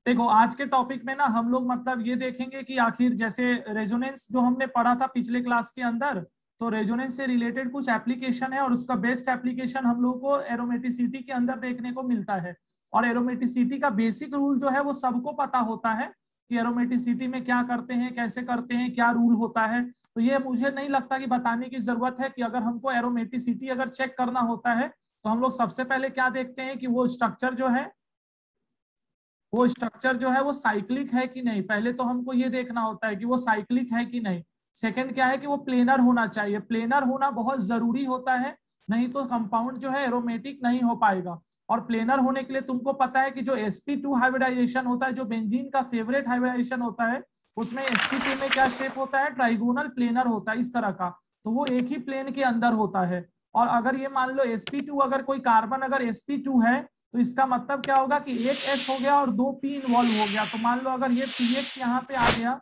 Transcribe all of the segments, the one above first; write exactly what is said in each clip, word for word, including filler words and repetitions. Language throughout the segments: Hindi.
देखो आज के टॉपिक में ना हम लोग मतलब ये देखेंगे कि आखिर जैसे रेजोनेंस जो हमने पढ़ा था पिछले क्लास के अंदर, तो रेजोनेंस से रिलेटेड कुछ एप्लीकेशन है और उसका बेस्ट एप्लीकेशन हम लोग को एरोमेटिसिटी के अंदर देखने को मिलता है। और एरोमेटिसिटी का बेसिक रूल जो है वो सबको पता होता है कि एरोमेटिसिटी में क्या करते हैं, कैसे करते हैं, क्या रूल होता है। तो ये मुझे नहीं लगता कि बताने की जरूरत है कि अगर हमको एरोमेटिसिटी अगर चेक करना होता है तो हम लोग सबसे पहले क्या देखते हैं कि वो स्ट्रक्चर जो है वो स्ट्रक्चर जो है वो साइक्लिक है कि नहीं। पहले तो हमको ये देखना होता है कि वो साइक्लिक है कि नहीं। सेकंड क्या है कि वो प्लेनर होना चाहिए, प्लेनर होना बहुत जरूरी होता है, नहीं तो कंपाउंड जो है एरोमेटिक नहीं हो पाएगा। और प्लेनर होने के लिए तुमको पता है कि जो एस पी टू हाइब्रिडाइजेशन होता है, जो बेंजीन का फेवरेट हाइब्रिडाइजेशन होता है, उसमें एस पी टू में क्या शेप होता है, ट्राइगोनल प्लेनर होता है इस तरह का। तो वो एक ही प्लेन के अंदर होता है। और अगर ये मान लो एस पी टू, अगर कोई कार्बन अगर एस पी टू है तो इसका मतलब क्या होगा कि एक एस हो गया और दो पी इन्वॉल्व हो गया। तो मान लो अगर ये पी एक्स यहाँ पे आ गया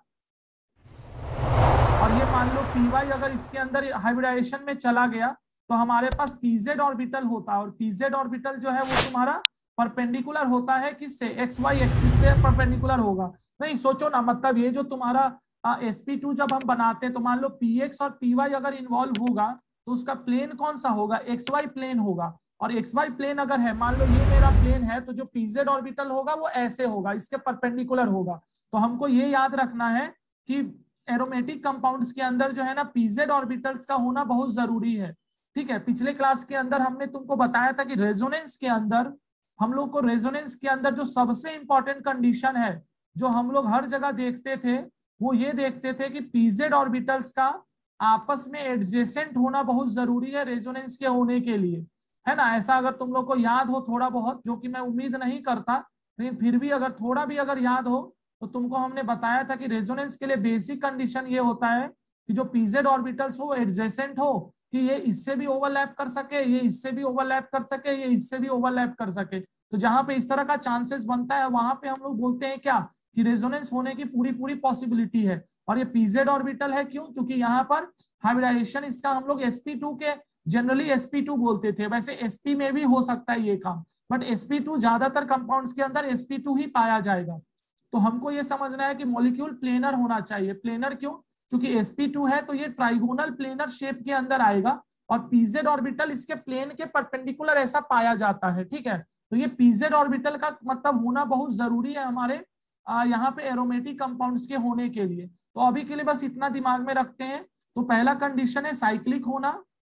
और ये मान लो पी वाई अगर इसके अंदर हाइब्रिडाइजेशन में चला गया तो हमारे पास पीजेड ऑर्बिटल होता है। और पीजेड ऑर्बिटल जो है वो तुम्हारा परपेंडिकुलर होता है किससे, एक्स वाई एक्सिस से परपेंडिकुलर होगा। नहीं सोचो ना, मतलब ये जो तुम्हारा एस पी टू जब हम बनाते हैं तो मान लो पी एक्स और पी वाई अगर इन्वॉल्व होगा तो उसका प्लेन कौन सा होगा, एक्स वाई प्लेन होगा। और एक्स वाई प्लेन अगर है, मान लो ये मेरा प्लेन है, तो जो पीजेड ऑर्बिटल होगा वो ऐसे होगा, इसके परपेंडिकुलर होगा। तो हमको ये याद रखना है कि एरोमेटिक कंपाउंड्स के अंदर जो है ना पीजेड ऑर्बिटल्स का होना बहुत जरूरी है। ठीक है, पिछले क्लास के अंदर हमने तुमको बताया था कि रेजोनेंस के अंदर हम लोग को, रेजोनेंस के अंदर जो सबसे इंपॉर्टेंट कंडीशन है जो हम लोग हर जगह देखते थे, वो ये देखते थे कि पीजेड ऑर्बिटल्स का आपस में एडजेसेंट होना बहुत जरूरी है रेजोनेंस के होने के लिए, है ना। ऐसा अगर तुम लोग को याद हो थोड़ा बहुत, जो कि मैं उम्मीद नहीं करता, लेकिन फिर भी अगर थोड़ा भी अगर याद हो तो तुमको हमने बताया था कि रेजोनेंस के लिए बेसिक कंडीशन ये होता है कि जो पीजेड ऑर्बिटल्स हो एडजेसेंट हो, कि ये इससे भी ओवरलैप कर सके, ये इससे भी ओवरलैप कर सके, ये इससे भी ओवरलैप कर सके। तो जहां पे इस तरह का चांसेस बनता है वहां पे हम लोग बोलते हैं क्या, कि रेजोनेंस होने की पूरी पूरी पॉसिबिलिटी है। और ये पीजेड ऑर्बिटल है क्यों, क्योंकि यहाँ पर हाइब्रिडाइजेशन इसका हम लोग एस पी टू के जनरली एस पी टू बोलते थे, वैसे एस पी में भी हो सकता है ये काम, बट एस पी टू ज्यादातर कंपाउंड्स के अंदर एस पी टू ही पाया जाएगा। तो हमको ये समझना है कि मॉलिक्यूल प्लेनर होना चाहिए। प्लेनर क्यों, क्योंकि एस पी टू है तो ये ट्राइगोनल प्लेनर शेप के अंदर आएगा और पीजेड ऑर्बिटल इसके प्लेन के परपेंडिकुलर ऐसा पाया जाता है। ठीक है, तो ये पीजेड ऑर्बिटल का मतलब होना बहुत जरूरी है हमारे यहाँ पे एरोमेटिक कंपाउंड्स के होने के लिए। तो अभी के लिए बस इतना दिमाग में रखते हैं। तो पहला कंडीशन है साइक्लिक होना,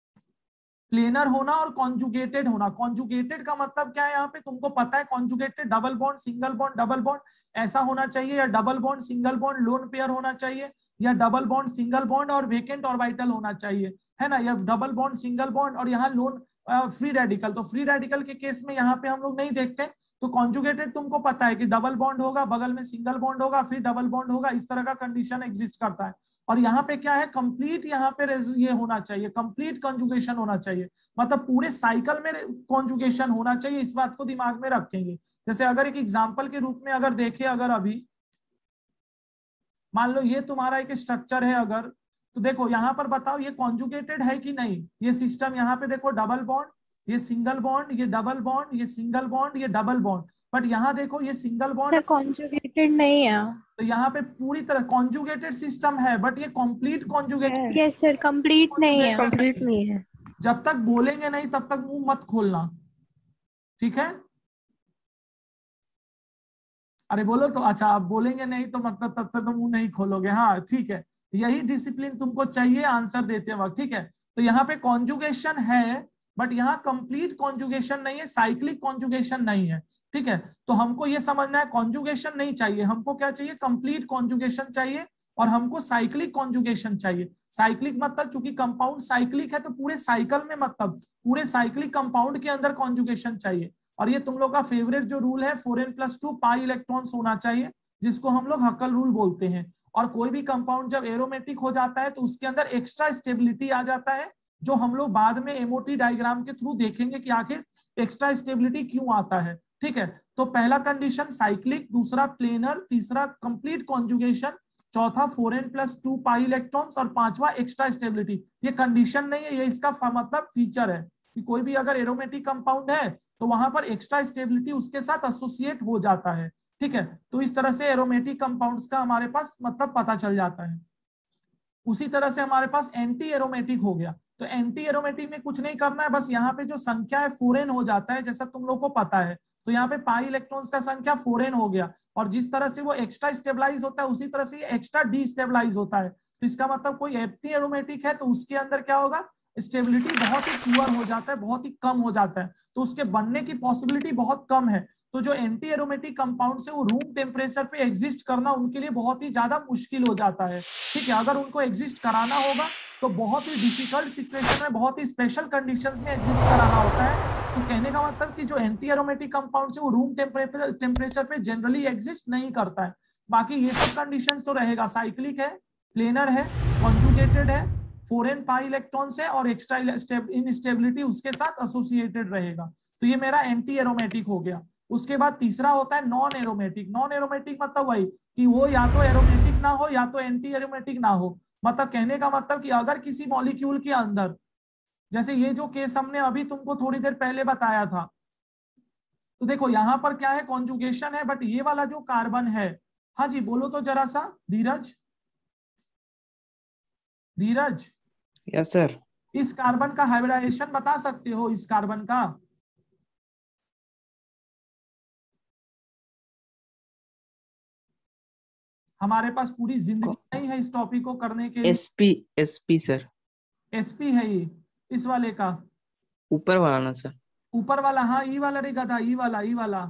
प्लेनर होना और कॉन्जुगेटेड होना। कॉन्जुगेटेड का मतलब क्या है, यहाँ पे तुमको पता है conjugated double bond, single bond, double bond ऐसा होना चाहिए, या double bond single bond lone pair होना चाहिए, या डबल बॉन्ड सिंगल बॉन्ड और वेकेंट ऑर्बिटल होना चाहिए, है ना, या डबल बॉन्ड सिंगल बॉन्ड और यहाँ लोन फ्री रेडिकल। तो फ्री रेडिकल के केस में यहाँ पे हम लोग नहीं देखते। तो कॉन्जुगेटेड तुमको पता है कि डबल बॉन्ड होगा, बगल में सिंगल बॉन्ड होगा, फिर डबल बॉन्ड होगा, इस तरह का कंडीशन एग्जिस्ट करता है। और यहाँ पे क्या है, कंप्लीट यहाँ पे ये होना चाहिए, कंप्लीट कंजुगेशन होना चाहिए, मतलब पूरे साइकिल में कंजुगेशन होना चाहिए। इस बात को दिमाग में रखेंगे। जैसे अगर एक एग्जांपल के रूप में अगर देखें, अगर अभी मान लो ये तुम्हारा एक स्ट्रक्चर है अगर, तो देखो यहाँ पर बताओ ये कॉन्जुगेटेड है कि नहीं। ये सिस्टम यहाँ पे देखो डबल बॉन्ड, ये सिंगल बॉन्ड, ये डबल बॉन्ड, ये सिंगल बॉन्ड, ये डबल बॉन्ड, बट यहाँ देखो ये सिंगल बॉन्ड सर कॉन्जुगेटेड नहीं है। तो यहाँ पे पूरी तरह कॉन्जुगेटेड सिस्टम है, बट ये complete conjugated, yes sir, complete नहीं है। कंप्लीट नहीं है। जब तक बोलेंगे नहीं तब तक मुंह मत खोलना, ठीक है। अरे बोलो तो, अच्छा आप बोलेंगे नहीं तो मतलब तब तक तो मुंह नहीं खोलोगे, हाँ ठीक है। यही डिसिप्लिन तुमको चाहिए आंसर देते वक्त, ठीक है। तो यहाँ पे कॉन्जुगेशन है, बट यहाँ कंप्लीट कॉन्जुगेशन नहीं है, साइक्लिक कॉन्जुगेशन नहीं है, ठीक है। तो हमको ये समझना है कॉन्जुगेशन नहीं चाहिए, हमको क्या चाहिए, कंप्लीट कॉन्जुगेशन चाहिए, और हमको साइक्लिक कॉन्जुगेशन चाहिए। साइक्लिक मतलब चूंकि कंपाउंड साइक्लिक है तो पूरे साइकिल में, मतलब पूरे साइक्लिक कंपाउंड के अंदर कॉन्जुगेशन चाहिए। और ये तुम लोग का फेवरेट जो रूल है, four N plus two pi electrons होना चाहिए, जिसको हम लोग हकल रूल बोलते हैं। और कोई भी कंपाउंड जब एरोमेटिक हो जाता है तो उसके अंदर एक्स्ट्रा स्टेबिलिटी आ जाता है, जो हम लोग बाद में एमओटी डायग्राम के थ्रू देखेंगे कि आखिर एक्स्ट्रा स्टेबिलिटी क्यों आता है, ठीक है। तो पहला कंडीशन साइक्लिक, दूसरा प्लेनर, तीसरा कंप्लीट कॉन्जुगेशन, चौथा four N plus two pi electrons और पांचवा एक्स्ट्रा स्टेबिलिटी। ये कंडीशन नहीं है, ये इसका मतलब फीचर है कि कोई भी अगर एरोमेटिक कंपाउंड है तो वहां पर एक्स्ट्रा स्टेबिलिटी उसके साथ एसोसिएट हो जाता है। ठीक है, तो इस तरह से एरोमेटिक कंपाउंड्स का हमारे पास मतलब पता चल जाता है। उसी तरह से हमारे पास एंटी एरोमेटिक हो गया। तो एंटी एरोमेटिक में कुछ नहीं करना है, बस यहाँ पे जो संख्या है फोरेन हो जाता है, जैसा तुम लोग को पता है। तो यहाँ पे पाई इलेक्ट्रॉन्स का संख्या फोरेन हो गया, और जिस तरह से वो एक्स्ट्रा स्टेबलाइज होता है उसी तरह से ये एक्स्ट्रा डी स्टेबलाइज होता है। तो इसका मतलब कोई एंटी एरोमेटिक है तो उसके अंदर क्या होगा, स्टेबिलिटी बहुत ही पुअर हो जाता है, बहुत ही कम हो जाता है, तो उसके बनने की पॉसिबिलिटी बहुत कम है। तो जो एंटी एरोमेटिक कंपाउंड है वो रूम टेम्परेचर पे एग्जिस्ट करना उनके लिए बहुत ही ज्यादा मुश्किल हो जाता है। ठीक है, अगर उनको एग्जिस्ट कराना होगा तो बहुत ही डिफिकल्ट सिचुएशन में, बहुत ही स्पेशल कंडीशंस में एग्जिस्ट कराना होता है। तो कहने का मतलब कि जो एंटी एरोमेटिक कंपाउंड है वो रूम टेम्परेचर टेम्परेचर पे जनरली एग्जिस्ट नहीं करता है। बाकी ये सब कंडीशंस तो रहेगा, साइक्लिक है, प्लेनर है, कॉन्जुगेटेड है, फोरेन पाई इलेक्ट्रॉन्स है, और एक्स्ट्रा इनस्टेबिलिटी उसके साथ एसोसिएटेड रहेगा। तो ये मेरा एंटी एरोमेटिक हो गया। उसके बाद तीसरा होता है नॉन एरोमेटिक। नॉन एरोमेटिक मतलब वही कि वो या तो एरोमेटिक ना हो या तो एंटी एरोमेटिक ना हो। मतलब कहने का मतलब कि अगर किसी मॉलिक्यूल के अंदर, जैसे ये जो केस हमने अभी तुमको थोड़ी देर पहले बताया था, तो देखो यहां पर क्या है, कॉन्जुगेशन है, बट ये वाला जो कार्बन है, हाँ जी बोलो तो जरा सा, धीरज धीरज यस सर। इस कार्बन का हाइब्रिडाइजेशन बता सकते हो, इस कार्बन का? हमारे पास पूरी जिंदगी नहीं है इस टॉपिक को करने के लिए। SP SP sir. एसपी है ये, इस वाले का ऊपर वाला ना सर? ऊपर वाला, हाँ ई वाला रे गधा, ई वाला ई वाला।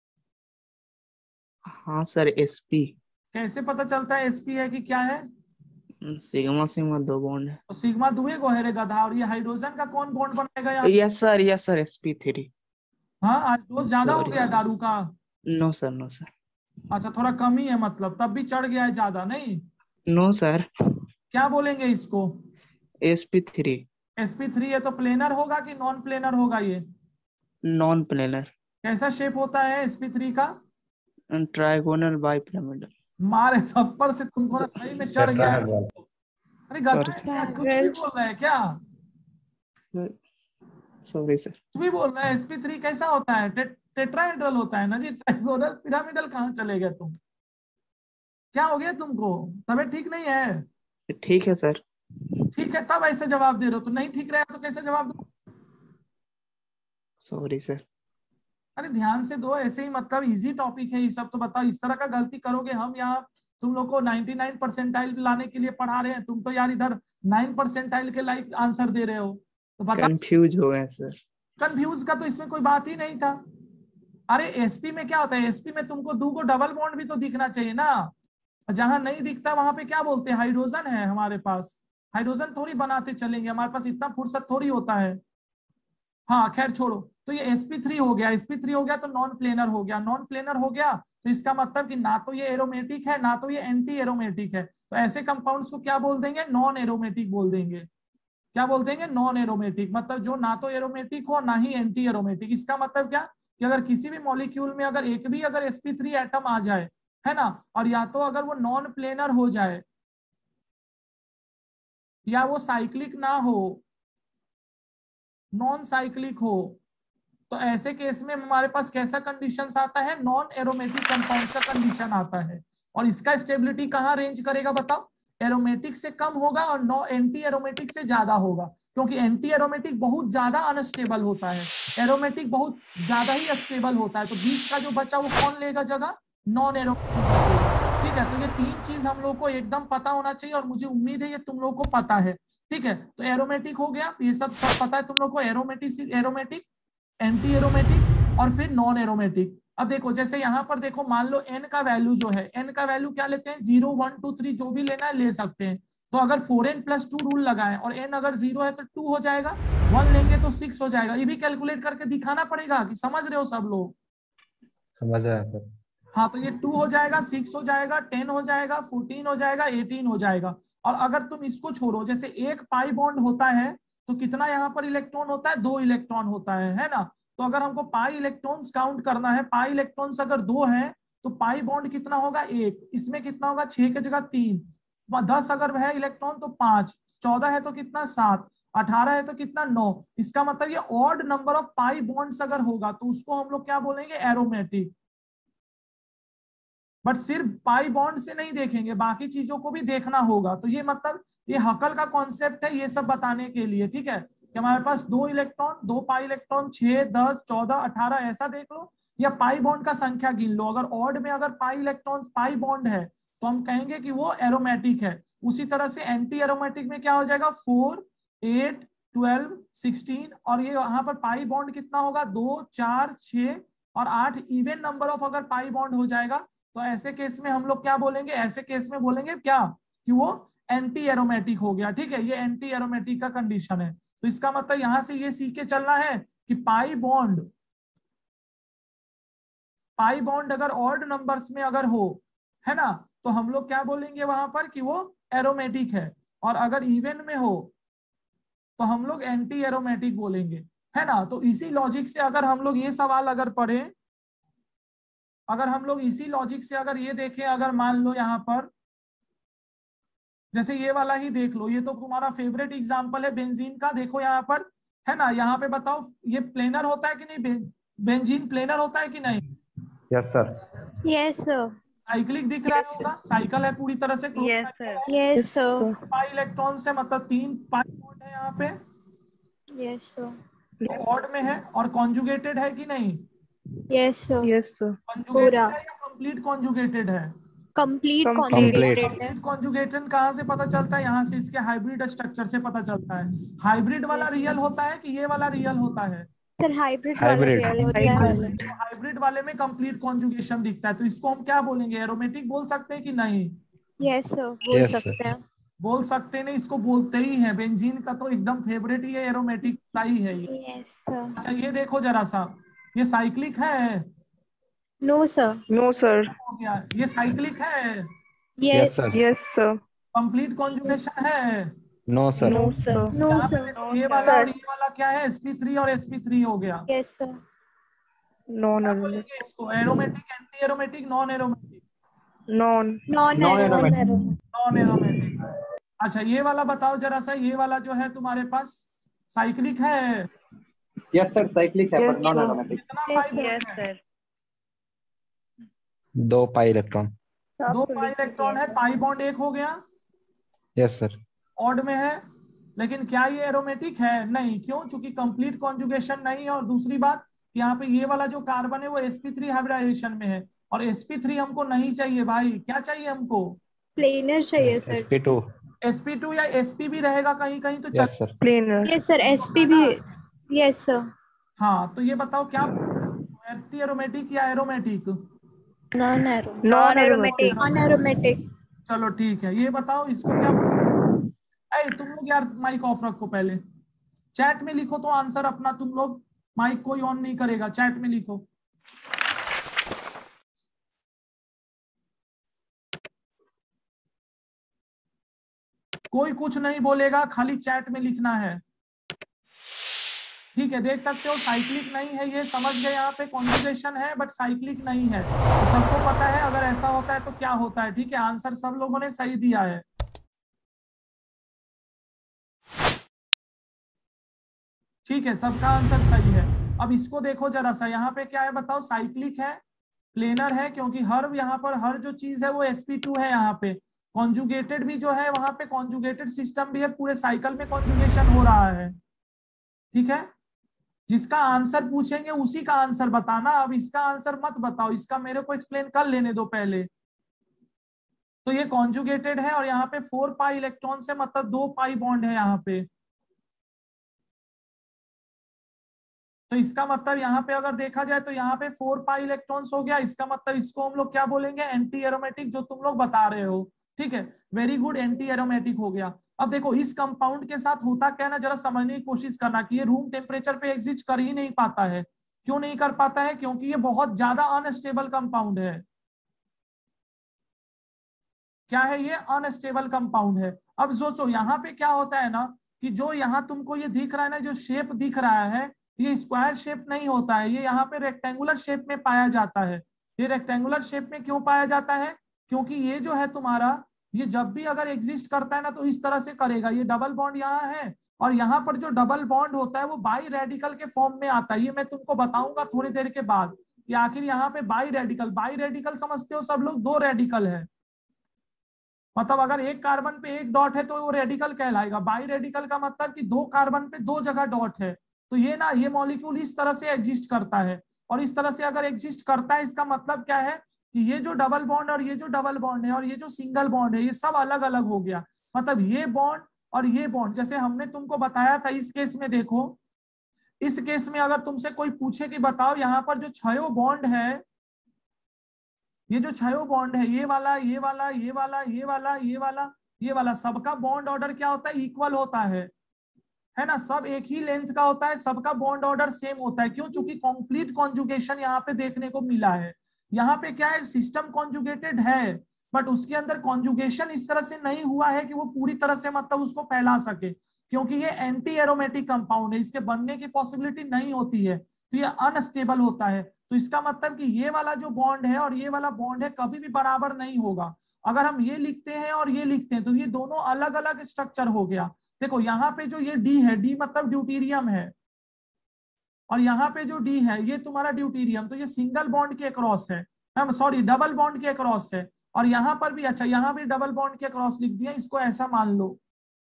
हाँ सर एसपी। कैसे पता चलता है एसपी है कि क्या है? सिग्मा सिग्मा दो बॉन्ड है। तो सिग्मा दुए को है रे गधा, और ये हाइड्रोजन का कौन बॉन्ड बनाएगा यहाँ? Yes sir yes sir SP three. हाँ आज डोज ज्यादा हो गया दारू का? No sir no sir. अच्छा थोड़ा कम ही है, मतलब तब भी चढ़ गया है ज्यादा नहीं? No sir. क्या बोलेंगे इसको? SP three. एसपी थ्री है तो प्लेनर होगा कि नॉन प्लेनर होगा ये? Non planar. कैसा शेप होता है एसपी थ्री का? Trigonal bipyramidal. मारे थप्पड़ से तुमको ना सही में चढ़ गया है। अरे गधा क्या कुछ भी बोल रहा है क्या? Sorry sir. कुछ भी बोल रहा है। एसपी थ्री कैसा होता है? टे, टेट्राहेड्रल होता है ना जी, ट्राइगोनल पिरामिडल कहाँ चले गए तुम? क्या हो गया तुमको? तबीयत ठीक नहीं है? ठीक है सर। ठीक है तब ऐसे जवाब दे रहे हो, तो नहीं ठीक रहा तो कैसे जवाब दो? Sorry sir. अरे ध्यान से दो, ऐसे ही मतलब इजी टॉपिक है ये सब, तो बताओ इस तरह का गलती करोगे, हम यहाँ तुम लोग को निन्यानवे परसेंटाइल लाने के लिए पढ़ा रहे हैं, तुम तो यार इधर नौ परसेंटाइल के लाइक आंसर दे रहे हो, तो बताओ। कंफ्यूज हो गए सर। कंफ्यूज का तो इसमें कोई बात ही नहीं था। अरे एसपी में क्या होता है, एसपी में तुमको दो को डबल बॉन्ड भी तो दिखना चाहिए ना, जहां नहीं दिखता वहां पे क्या बोलते हैं, हाइड्रोजन है हमारे पास, हाइड्रोजन थोड़ी बनाते चलेंगे, हमारे पास इतना फुर्सत थोड़ी होता है। हाँ खैर छोड़ो, तो ये एसपी थ्री हो गया, एसपी थ्री हो गया तो नॉन प्लेनर हो गया, नॉन प्लेनर हो गया तो इसका मतलब कि ना तो ये एरोमेटिक है ना तो ये एंटी एरोमेटिक है, तो ऐसे कंपाउंड्स को क्या बोल देंगे, नॉन एरोमेटिक बोल देंगे। क्या बोल देंगे, नॉन एरोमेटिक, मतलब जो ना तो एरोमेटिक हो ना ही एंटी एरोमेटिक। इसका मतलब क्या कि अगर किसी भी मॉलिक्यूल में अगर एक भी अगर एसपी थ्री एटम आ जाए, है ना, और या तो अगर वो नॉन प्लेनर हो जाए या वो साइक्लिक ना हो, नॉन साइक्लिक हो, तो ऐसे केस में हमारे पास कैसा कंडीशन आता है, नॉन एरोमेटिक कंपाउंड का कंडीशन आता है। और इसका स्टेबिलिटी कहाँ रेंज करेगा बताओ, एरोमेटिक से कम होगा और नो एंटी एरोमेटिक से ज्यादा होगा, क्योंकि एंटी एरोमेटिक बहुत ज्यादा अनस्टेबल होता है, एरोमेटिक बहुत ज्यादा ही स्टेबल होता है, तो बीच का जो बचा वो कौन लेगा जगह, नॉन एरोमेटिक। ठीक है, तो ये तीन चीज हम लोग को एकदम पता होना चाहिए, और मुझे उम्मीद है ये तुम लोग को पता है। ठीक है, तो एरोमेटिक हो गया, ये सब सब पता है तुम लोग को, एरोमेटिक एरोमेटिक एंटी एरोमेटिक और फिर नॉन एरोमेटिक। अब देखो जैसे यहाँ पर देखो, मान लो एन का वैल्यू जो है, एन का वैल्यू क्या लेते हैं, जीरो वन टू थ्री जो भी लेना है ले सकते हैं। तो अगर four N plus two rule लगाएं और एन अगर जीरो है तो टू हो जाएगा, वन लेंगे तो सिक्स हो जाएगा, ये भी कैलकुलेट करके दिखाना पड़ेगा कि समझ रहे हो सब लोग? समझ रहे हैं सर। हाँ तो ये टू हो जाएगा, सिक्स हो जाएगा, टेन हो जाएगा, फोर्टीन हो जाएगा, एटीन हो जाएगा। और अगर तुम इसको छोड़ो, जैसे एक पाई बॉन्ड होता है तो कितना यहाँ पर इलेक्ट्रॉन होता है, दो इलेक्ट्रॉन होता है, है ना। तो अगर हमको पाई इलेक्ट्रॉन्स काउंट करना है, पाई इलेक्ट्रॉन्स अगर दो है तो पाई बॉन्ड कितना होगा, एक, इसमें कितना होगा, छह की जगह तीन, दस अगर है इलेक्ट्रॉन तो पांच, चौदह है तो कितना, सात, अठारह है तो कितना, नौ। इसका मतलब ये odd number of pi bonds अगर होगा तो उसको हम लोग क्या बोलेंगे, एरोमेटिक। बट सिर्फ पाई बॉन्ड से नहीं देखेंगे, बाकी चीजों को भी देखना होगा। तो ये मतलब ये हकल का कॉन्सेप्ट है ये सब बताने के लिए, ठीक है, कि हमारे पास दो इलेक्ट्रॉन, दो पाई इलेक्ट्रॉन, छह, दस, चौदह, अठारह ऐसा देख लो, या पाई बॉन्ड का संख्या गिन लो। अगर ऑड में अगर पाई इलेक्ट्रॉन पाई बॉन्ड है तो हम कहेंगे कि वो एरोमेटिक है। उसी तरह से एंटी एरोमेटिक में क्या हो जाएगा, फोर, एट, ट्वेल्व, सिक्सटीन, और ये यहाँ पर पाई बॉन्ड कितना होगा, दो, चार, छह और आठ, इवन नंबर ऑफ अगर पाई बॉन्ड हो जाएगा तो ऐसे केस में हम लोग क्या बोलेंगे, ऐसे केस में बोलेंगे क्या कि वो एंटी एरोमेटिक हो गया। ठीक है, ये एंटी एरोमेटिक का कंडीशन है। तो इसका मतलब यहां से ये सीख के चलना है कि पाई बॉन्ड, पाई बॉन्ड अगर ऑड नंबर्स में अगर हो, है ना, तो हम लोग क्या बोलेंगे वहां पर कि वो एरोमेटिक है, और अगर इवन में हो तो हम लोग एंटी एरोमेटिक बोलेंगे, है ना। तो इसी लॉजिक से अगर हम लोग ये सवाल अगर पढ़े, अगर हम लोग इसी लॉजिक से अगर ये देखें, अगर मान लो यहाँ पर जैसे ये वाला ही देख लो, ये तो तुम्हारा फेवरेट एग्जांपल है बेंजीन का, देखो यहाँ पर, है ना, यहाँ पे बताओ ये प्लेनर होता है कि नहीं, बे, बेंजीन प्लेनर होता है कि नहीं? Yes sir. Yes sir. Cyclic दिख रहा होगा, साइकिल है पूरी तरह से, क्लोज Yes, साइकिल sir. है। Yes sir. पाई इलेक्ट्रॉन से मतलब तीन पाई बॉन्ड है यहाँ पे, यस सर। तो ऑड में है और कॉन्जुगेटेड है कि नहीं? Yes sir. Yes, sir. Conjugated पूरा है या कंप्लीट कॉन्जुगेटेड है? Complete Complete. कॉन्जुगेटेड है। कंप्लीट कॉन्जुगेटेड कहाँ से पता चलता है? यहाँ से इसके हाइब्रिड स्ट्रक्चर से पता चलता है। हाइब्रिड वाला Yes, रियल sir. होता है कि ये वाला रियल होता है? सर हाइब्रिड वाला Hybrid. रियल होता है। Hybrid. तो हाइब्रिड वाले में कंप्लीट कॉन्जुगेशन दिखता है, तो इसको हम क्या बोलेंगे, एरोमेटिक बोल सकते हैं कि नहीं? यस सर बोल Yes, sir. सकते हैं। बोल सकते नहीं, इसको बोलते ही है। बेंजीन का तो एकदम फेवरेट ही है, एरोमेटिक का ही है ये। Yes sir. अच्छा ये देखो जरा सा, ये साइक्लिक है? No sir. No, sir. हो गया, ये साइक्लिक है? Yes yes sir. Yes, sir. Complete conjugation है? No sir. No, sir. No यहाँ पे सर। देखो ये वाला और ये वाला क्या है, एस पी थ्री और एस पी थ्री हो गया। Yes sir. Non क्या aromatic. बोलेंगे इसको, aromatic, anti aromatic, non aromatic? Non. Non aromatic. Non aromatic. अच्छा ये वाला बताओ जरा सा, ये वाला जो है तुम्हारे पास साइक्लिक है? यस सर, साइक्लिक है Yes, पर नॉन sir. एरोमेटिक। कितना Yes, pi sir. Bond Yes, है? sir. दो पाई इलेक्ट्रॉन। दो पाई इलेक्ट्रॉन है, पाई बॉन्ड एक हो गया, यस सर। ऑड में है। लेकिन क्या ये एरोमेटिक है? नहीं। क्यों? चूंकि कंप्लीट कॉन्जुगेशन नहीं है, और दूसरी बात यहाँ पे ये वाला जो कार्बन है वो एस पी थ्री हाइब्रिडाइजेशन में है, और एस पी थ्री हमको नहीं चाहिए भाई। क्या चाहिए हमको? प्लेनर चाहिए S sir. P two. S P two या एस पी भी रहेगा कहीं कहीं तो चल। Yes sir. Planar. Yes sir SP भी। Yes sir. हाँ तो ये बताओ क्या एंटी एरोमेटिक या aromatic? Non aro Non aromatic. Non aromatic. चलो ठीक है, ये बताओ इसको क्या। ऐ तुम लोग यार माइक ऑफ रखो, पहले चैट में लिखो तो आंसर अपना। तुम लोग माइक कोई ऑन नहीं करेगा, चैट में लिखो। कोई कुछ नहीं बोलेगा, खाली चैट में लिखना है, ठीक है। देख सकते हो साइक्लिक नहीं है, ये समझ गए। यहाँ पे कॉन्जुगेशन है बट साइक्लिक नहीं है, तो सबको पता है अगर ऐसा होता है तो क्या होता है, ठीक है। आंसर सब लोगों ने सही दिया है, ठीक है, सबका आंसर सही है। अब इसको देखो जरा सा, यहाँ पे क्या है बताओ, साइक्लिक है, प्लेनर है, क्योंकि हर यहाँ पर हर जो चीज है वो एस पी टू है। यहाँ पे कॉन्जुगेटेड भी जो है, वहां पे कॉन्जुगेटेड सिस्टम भी है, पूरे साइकिल में कॉन्जुगेशन हो रहा है, ठीक है। जिसका आंसर पूछेंगे उसी का आंसर बताना, अब इसका आंसर मत बताओ, इसका मेरे को एक्सप्लेन कर लेने दो पहले। तो ये कॉन्जुगेटेड है, और यहाँ पे फोर पाई इलेक्ट्रॉन से मतलब दो पाई बॉन्ड है यहाँ पे। तो इसका मतलब यहाँ पे अगर देखा जाए तो यहाँ पे फोर पाई इलेक्ट्रॉन्स हो गया, इसका मतलब इसको हम लोग क्या बोलेंगे, एंटी एरोमेटिक, जो तुम लोग बता रहे हो, ठीक है। वेरी गुड, एंटी एरोमेटिक हो गया। अब देखो इस कंपाउंड के साथ होता क्या है ना, जरा समझने की कोशिश करना कि ये रूम टेम्परेचर पे एग्जिस्ट कर ही नहीं पाता है। क्यों नहीं कर पाता है? क्योंकि ये बहुत ज्यादा अनस्टेबल कंपाउंड है। क्या है ये? अनस्टेबल कंपाउंड है। अब सोचो यहाँ पे क्या होता है ना, कि जो यहाँ तुमको ये दिख रहा है ना, जो शेप दिख रहा है, ये स्क्वायर शेप नहीं होता है, ये यहाँ पे रेक्टेंगुलर शेप में पाया जाता है। ये रेक्टेंगुलर शेप में क्यों पाया जाता है? क्योंकि ये जो है तुम्हारा, ये जब भी अगर एग्जिस्ट करता है ना तो इस तरह से करेगा। ये डबल बॉन्ड यहाँ है, और यहाँ पर जो डबल बॉन्ड होता है वो बाई रेडिकल के फॉर्म में आता है। ये मैं तुमको बताऊंगा थोड़ी देर के बाद। कि आखिर यहाँ पे बाई रेडिकल, बाई रेडिकल समझते हो सब लोग, दो रेडिकल है, मतलब अगर एक कार्बन पे एक डॉट है तो वो रेडिकल कहलाएगा। बाई रेडिकल का मतलब कि दो कार्बन पे दो जगह डॉट है। तो ये ना ये मॉलिक्यूल इस तरह से एग्जिस्ट करता है, और इस तरह से अगर एग्जिस्ट करता है इसका मतलब क्या है कि ये जो डबल बॉन्ड और ये जो डबल बॉन्ड है और ये जो सिंगल बॉन्ड है ये सब अलग अलग हो गया। मतलब ये बॉन्ड और ये बॉन्ड, जैसे हमने तुमको बताया था इस केस में, देखो इस केस में अगर तुमसे कोई पूछे कि बताओ यहाँ पर जो छयो बॉन्ड है, ये जो छयो बॉन्ड है, ये वाला ये वाला ये वाला ये वाला ये वाला ये वाला, सबका बॉन्ड ऑर्डर क्या होता है, इक्वल होता है, है ना, सब एक ही लेंथ का होता है, सबका बॉन्ड ऑर्डर सेम होता है। क्यों? चूंकि कंप्लीट कॉन्जुगेशन यहाँ पे देखने को मिला है। यहाँ पे क्या है, सिस्टम कॉन्जुगेटेड है बट उसके अंदर कॉन्जुगेशन इस तरह से नहीं हुआ है कि वो पूरी तरह से मतलब उसको फैला सके, क्योंकि ये एंटी एरोमेटिक कंपाउंड है, इसके बनने की पॉसिबिलिटी नहीं होती है, तो ये अनस्टेबल होता है। तो इसका मतलब कि ये वाला जो बॉन्ड है और ये वाला बॉन्ड है कभी भी बराबर नहीं होगा। अगर हम ये लिखते हैं और ये लिखते हैं तो ये दोनों अलग अलग स्ट्रक्चर हो गया। देखो यहाँ पे जो ये डी है, डी मतलब ड्यूटीरियम है, और यहाँ पे जो डी है ये तुम्हारा ड्यूटीरियम, तो ये सिंगल बॉन्ड के अक्रॉस है, सॉरी डबल बॉन्ड के अक्रॉस है। और यहाँ पर भी, अच्छा यहाँ भी डबल बॉन्ड के अक्रॉस लिख दिया, इसको ऐसा मान लो,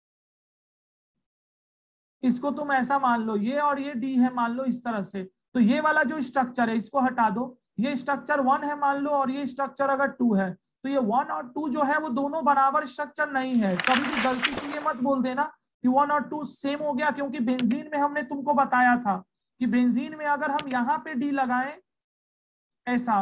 इसको तुम ऐसा मान लो, ये और ये डी है मान लो इस तरह से। तो ये वाला जो स्ट्रक्चर है इसको हटा दो, ये स्ट्रक्चर वन है मान लो और ये स्ट्रक्चर अगर टू है, तो ये वन और टू जो है वो दोनों बराबर स्ट्रक्चर नहीं है। कभी भी गलती से ये मत बोल देना कि वन और टू सेम हो गया, क्योंकि बेंजीन में हमने तुमको बताया था कि बेंजीन में अगर हम यहाँ पे डी लगाएं ऐसा,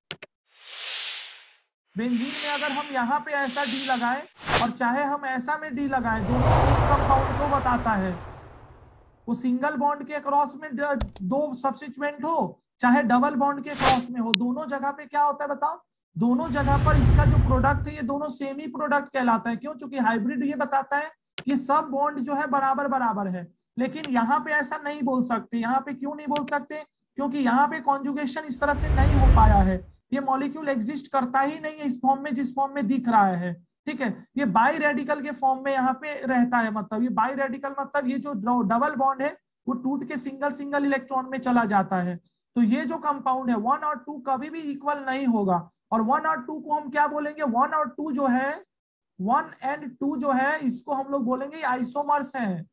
बेंजीन में अगर हम यहाँ पे ऐसा डी लगाएं और चाहे हम ऐसा में डी लगाएं, दोनों सेम कंपाउंड को बताता है। वो सिंगल बॉन्ड के क्रॉस में दो सब्स्टिट्यूएंट हो चाहे डबल बॉन्ड के क्रॉस में हो, दोनों जगह पे क्या होता है बताओ, दोनों जगह पर इसका जो प्रोडक्ट है ये दोनों सेम ही प्रोडक्ट कहलाता है। क्यों? चूंकि हाइब्रिड ये बताता है कि सब बॉन्ड जो है बराबर बराबर है। लेकिन यहाँ पे ऐसा नहीं बोल सकते। यहाँ पे क्यों नहीं बोल सकते? क्योंकि यहाँ पे कॉन्जुगेशन इस तरह से नहीं हो पाया है, ये मॉलिक्यूल एग्जिस्ट करता ही नहीं है इस फॉर्म में जिस फॉर्म में दिख रहा है। ठीक है, ये बाई रेडिकल के फॉर्म में यहाँ पे रहता है। मतलब ये बाई रेडिकल मतलब ये जो डबल बॉन्ड है वो टूट के सिंगल सिंगल इलेक्ट्रॉन में चला जाता है। तो ये जो कंपाउंड है वन और टू कभी भी इक्वल नहीं होगा। और वन और टू को हम क्या बोलेंगे, वन और टू जो है, वन एंड टू जो है इसको हम लोग बोलेंगे आइसोमर्स हैं,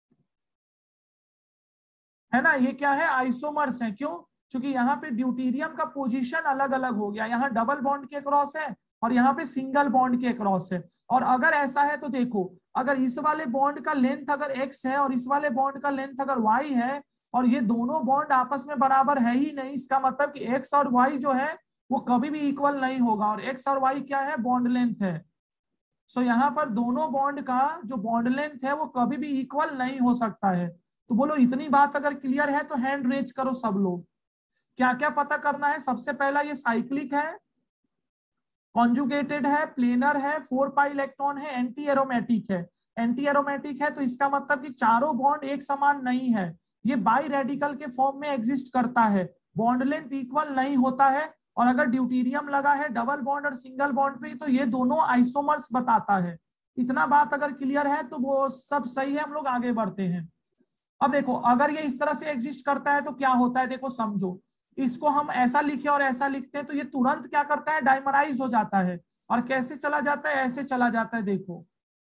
है ना। ये क्या है, आइसोमर्स हैं। क्यों? क्योंकि यहाँ पे ड्यूटीरियम का पोजीशन अलग अलग हो गया, यहाँ डबल बॉन्ड के क्रॉस है और यहाँ पे सिंगल बॉन्ड के क्रॉस है। और अगर ऐसा है तो देखो, अगर इस वाले बॉन्ड का लेंथ अगर एक्स है और इस वाले बॉन्ड का लेंथ अगर वाई है और ये दोनों बॉन्ड आपस में बराबर है ही नहीं, इसका मतलब कि एक्स और वाई जो है वो कभी भी इक्वल नहीं होगा। और एक्स और वाई क्या है, बॉन्ड लेंथ है। सो यहाँ पर दोनों बॉन्ड का जो बॉन्ड लेंथ है वो कभी भी इक्वल नहीं हो सकता है। तो बोलो इतनी बात अगर क्लियर है तो हैंड रेज करो सब लोग। क्या क्या पता करना है? सबसे पहला ये साइक्लिक है, कॉन्जुगेटेड है, प्लेनर है, फोर पाई इलेक्ट्रॉन है, एंटी एरोमेटिक है। एंटी एरोमेटिक है तो इसका मतलब कि चारों बॉन्ड एक समान नहीं है, ये बाई रेडिकल के फॉर्म में एग्जिस्ट करता है, बॉन्ड लेंथ इक्वल नहीं होता है। और अगर ड्यूटीरियम लगा है डबल बॉन्ड और सिंगल बॉन्ड पे तो ये दोनों आइसोमर्स बताता है। इतना बात अगर क्लियर है तो वो सब सही है, हम लोग आगे बढ़ते हैं। अब देखो अगर ये इस तरह से एग्जिस्ट करता है तो क्या होता है, देखो समझो, इसको हम ऐसा लिखे और ऐसा लिखते हैं तो ये तुरंत क्या करता है, डाइमराइज हो जाता है। और कैसे चला जाता है, ऐसे चला जाता है। देखो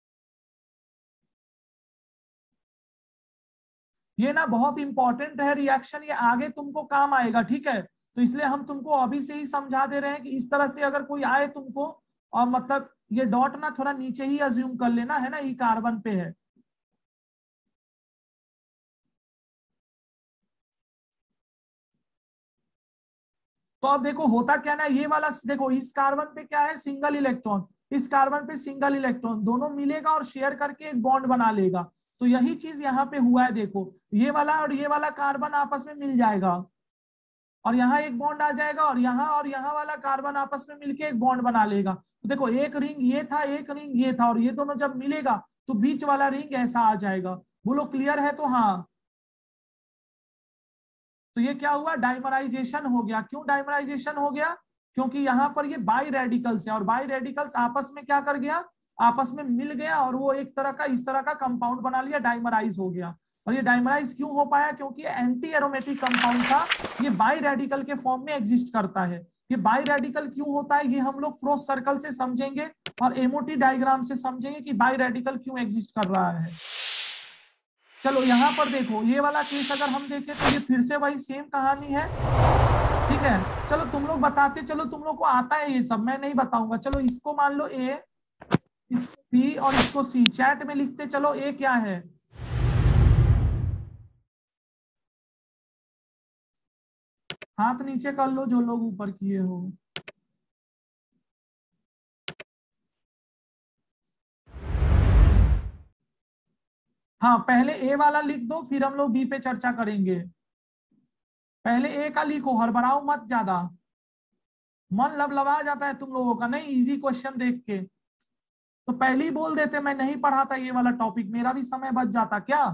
ये ना बहुत इंपॉर्टेंट है रिएक्शन, ये आगे तुमको काम आएगा। ठीक है, तो इसलिए हम तुमको अभी से ही समझा दे रहे हैं कि इस तरह से अगर कोई आए तुमको, और मतलब ये डॉट ना थोड़ा नीचे ही अज्यूम कर लेना, है ना, ये कार्बन पे है। तो अब देखो होता क्या ना, ये वाला देखो इस कार्बन पे क्या है, सिंगल इलेक्ट्रॉन, इस कार्बन पे सिंगल इलेक्ट्रॉन, दोनों मिलेगा और शेयर करके एक बॉन्ड बना लेगा। तो यही चीज यहाँ पे हुआ है। देखो ये वाला और ये वाला कार्बन आपस में मिल जाएगा और यहाँ एक बॉन्ड आ जाएगा और यहाँ और यहाँ वाला कार्बन आपस में मिलके एक बॉन्ड बना लेगा। तो देखो एक रिंग ये था, एक रिंग ये था, और ये दोनों जब मिलेगा तो बीच वाला रिंग ऐसा आ जाएगा। बोलो क्लियर है? तो हाँ, तो ये क्या हुआ, डाइमराइजेशन हो गया। क्यों डाइमराइजेशन हो गया? क्योंकि यहाँ पर ये बाई रेडिकल्स है और बाई रेडिकल्स आपस में क्या कर गया, आपस में मिल गया और वो एक तरह का इस तरह का कंपाउंड बना लिया, डाइमराइज हो गया। और ये डाइमराइज क्यों हो पाया? क्योंकि एंटी एरोमेटिक कंपाउंड था, ये बाई रेडिकल के फॉर्म में एग्जिस्ट करता है। ये बाई रेडिकल क्यों होता है ये हम लोग फ्रोस्ट सर्कल से समझेंगे और एमओटी डायग्राम से समझेंगे कि बाई रेडिकल क्यों एग्जिस्ट कर रहा है। चलो यहाँ पर देखो, ये वाला केस अगर हम देखें तो ये फिर से वही सेम कहानी है, ठीक है। चलो तुम लोग बताते, चलो तुम लोग को आता है ये सब, मैं नहीं बताऊंगा। चलो इसको मान लो ए, इसको बी और इसको सी, चैट में लिखते चलो ए क्या है। हाथ नीचे कर लो जो लोग ऊपर किए हो। हाँ पहले ए वाला लिख दो, फिर हम लोग बी पे चर्चा करेंगे। पहले ए का लिखो, हड़बड़ाओ मत ज्यादा, मन लबलबा जाता है तुम लोगों का नहीं इजी क्वेश्चन देख के। तो पहले ही बोल देते मैं नहीं पढ़ाता ये वाला टॉपिक, मेरा भी समय बच जाता क्या।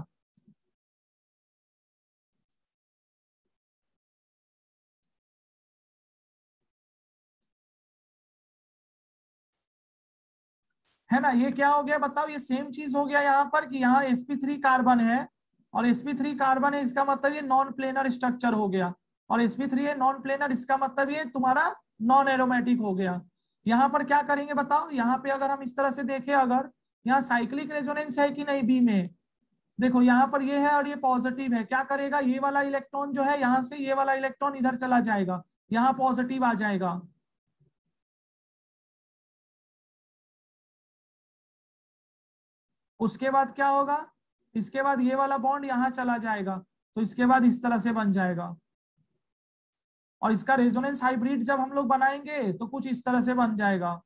है ना, ये क्या हो गया बताओ, ये सेम चीज हो गया यहाँ पर कि यहाँ एस पी थ्री कार्बन है और एस पी थ्री कार्बन है, इसका मतलब ये नॉन प्लेनर स्ट्रक्चर हो गया। और एस पी थ्री है नॉन प्लेनर, इसका मतलब ये तुम्हारा नॉन एरोमेटिक हो गया। यहाँ पर क्या करेंगे बताओ, यहाँ पे अगर हम इस तरह से देखें, अगर यहाँ साइक्लिक रेजोनेंस है कि नहीं बी में, देखो यहाँ पर ये है और ये पॉजिटिव है, क्या करेगा ये वाला इलेक्ट्रॉन जो है यहाँ से ये वाला इलेक्ट्रॉन इधर चला जाएगा, यहाँ पॉजिटिव आ जाएगा। उसके बाद क्या होगा, इसके बाद ये वाला बॉन्ड यहां चला जाएगा, तो इसके बाद इस तरह से बन जाएगा। और इसका रेजोनेंस हाइब्रिड जब हम लोग बनाएंगे तो कुछ इस तरह से बन जाएगा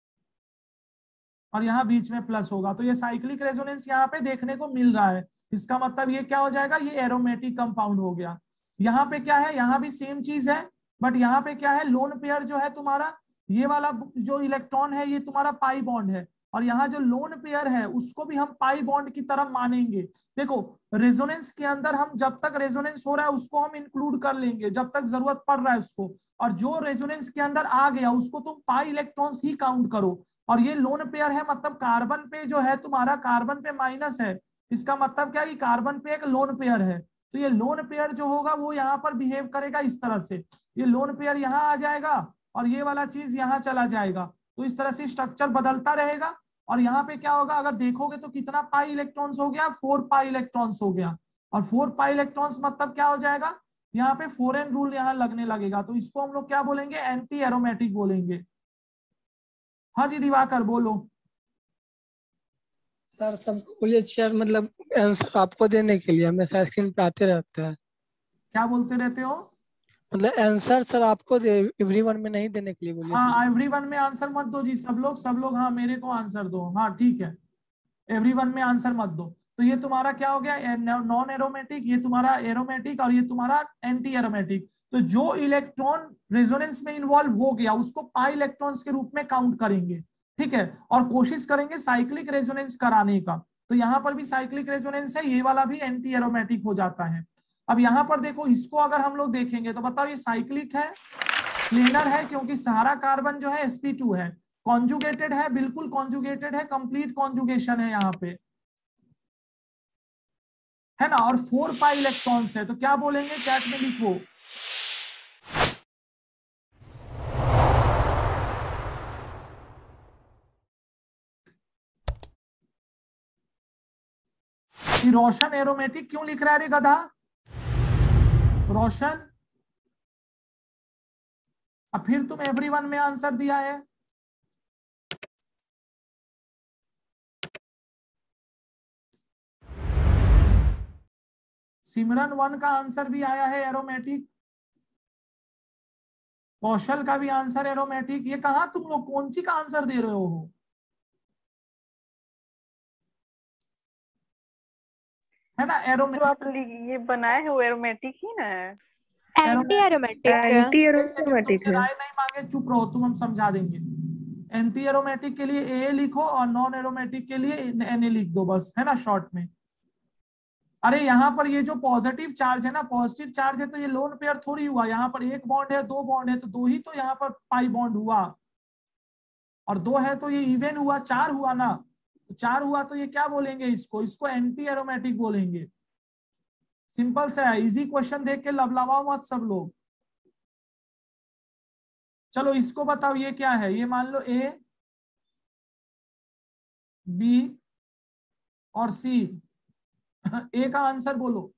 और यहाँ बीच में प्लस होगा। तो ये साइक्लिक रेजोनेंस यहाँ पे देखने को मिल रहा है, इसका मतलब ये क्या हो जाएगा, ये एरोमेटिक कंपाउंड हो गया। यहाँ पे क्या है, यहाँ भी सेम चीज है, बट यहाँ पे क्या है, लोन पेयर जो है तुम्हारा, ये वाला जो इलेक्ट्रॉन है ये तुम्हारा पाई बॉन्ड है, और यहाँ जो लोन पेयर है उसको भी हम पाई बॉन्ड की तरह मानेंगे। देखो रेजोनेंस के अंदर हम जब तक रेजोनेंस हो रहा है उसको हम इंक्लूड कर लेंगे जब तक जरूरत पड़ रहा है उसको, और जो रेजोनेंस के अंदर आ गया उसको तुम पाई इलेक्ट्रॉन्स ही काउंट करो। और ये लोन पेयर है, मतलब कार्बन पे जो है तुम्हारा, कार्बन पे माइनस है, इसका मतलब क्या है कि कार्बन पे एक लोन पेयर है। तो ये लोन पेयर जो होगा वो यहाँ पर बिहेव करेगा इस तरह से, ये लोन पेयर यहाँ आ जाएगा और ये वाला चीज यहाँ चला जाएगा, तो इस तरह से स्ट्रक्चर बदलता रहेगा। और यहाँ पे क्या होगा, अगर देखोगे तो कितना पाई इलेक्ट्रॉन्स हो गया, फोर पाई इलेक्ट्रॉन्स हो गया। और फोर पाई इलेक्ट्रॉन्स मतलब क्या हो जाएगा, यहाँ पे फॉरेन रूल यहाँ लगने लगेगा, तो इसको हम लोग क्या बोलेंगे, एंटी एरोमेटिक बोलेंगे। हाँ जी दिवाकर बोलो। सर सबको बोलिए चेयर, मतलब आंसर आपको देने के लिए हमेशा स्क्रीन पे आते रहते हैं। क्या बोलते रहते हो, मतलब आंसर सर आपको एवरीवन में नहीं देने के लिए बोलिए। हाँ एवरीवन में आंसर मत दो जी, सब लोग सब लोग हाँ मेरे को आंसर दो, हाँ ठीक है, एवरीवन में आंसर मत दो। तो ये तुम्हारा क्या हो गया, नॉन एरोमेटिक, ये तुम्हारा एरोमेटिक और ये तुम्हारा एंटी एरोमेटिक। तो जो इलेक्ट्रॉन रेजोनेंस में इन्वॉल्व हो गया उसको पाई इलेक्ट्रॉन्स के रूप में काउंट करेंगे, ठीक है, और कोशिश करेंगे साइक्लिक रेजोनेंस कराने का। तो यहाँ पर भी साइक्लिक रेजोनेंस है, ये वाला भी एंटी एरोमेटिक हो जाता है। अब यहाँ पर देखो, इसको अगर हम लोग देखेंगे तो बताओ ये साइक्लिक है, प्लेनर है, क्योंकि सारा कार्बन जो है एस पी टू है, कॉन्जुगेटेड है, बिल्कुल कॉन्जुगेटेड है, कंप्लीट कॉन्जुगेशन है यहाँ पे, है ना, और फोर पाई इलेक्ट्रॉन्स है। तो क्या बोलेंगे, चैट में लिखो। रोशन एरोमेटिक क्यों लिख रहा है रे गधा, रोशन। अब फिर तुम एवरीवन में आंसर दिया है, सिमरन वन का आंसर भी आया है एरोमेटिक, कौशल का भी आंसर एरोमेटिक। ये कहा तुम लोग कौन सी का आंसर दे रहे हो, है ना एरोमेटिक। जो आप ये बनाए हैं वो एरोमेटिक ही ना है, एंटी एरोमेटिक एंटी एरोमेटिक है। राय नहीं मांगे चुप रहो तुम, हम समझा देंगे। एंटी एरोमेटिक के लिए ए लिखो और नॉन एरोमेटिक के लिए एन ए लिख दो बस, है ना शॉर्ट में। अरे यहाँ पर ये जो पॉजिटिव चार्ज है ना, पॉजिटिव चार्ज है तो ये लोन पेयर थोड़ी हुआ, यहाँ पर एक बॉन्ड है, दो बॉन्ड है, तो दो ही तो यहाँ पर पाई बॉन्ड हुआ, और दो है तो ये इवन हुआ, चार हुआ ना, तो चार हुआ तो ये क्या बोलेंगे इसको, इसको एंटी एरोमेटिक बोलेंगे। सिंपल से है, इजी क्वेश्चन देख के लवलवाओ मत सब लोग। चलो इसको बताओ ये क्या है, ये मान लो ए बी और सी। ए का आंसर बोलो।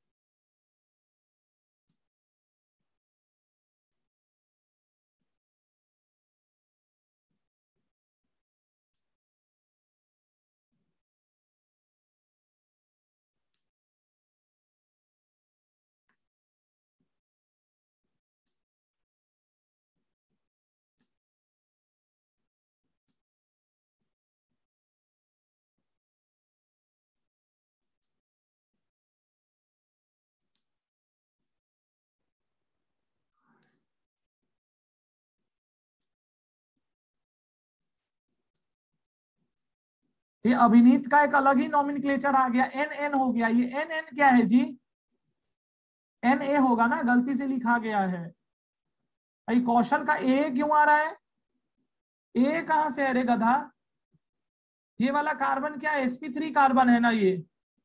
ये अभिनीत का एक अलग ही नॉमेनक्लेचर आ गया, एन एन हो गया। ये एन एन क्या है जी? एन ए होगा ना, गलती से लिखा गया है। भाई कौशल का ए क्यों आ रहा है? ए कहां से है रे गधा? ये वाला कार्बन क्या है? एस पी थ्री कार्बन है ना ये,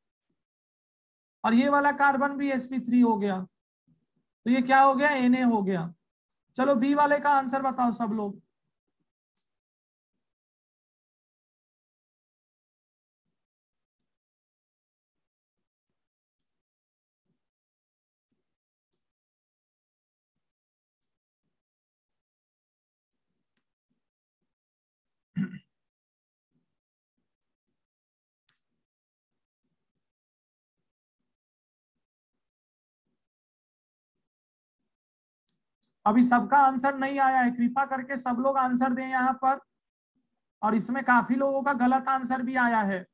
और ये वाला कार्बन भी एस पी थ्री हो गया, तो ये क्या हो गया? एन ए हो गया। चलो बी वाले का आंसर बताओ सब लोग। अभी सबका आंसर नहीं आया है, कृपा करके सब लोग आंसर दें यहाँ पर। और इसमें काफी लोगों का गलत आंसर भी आया है।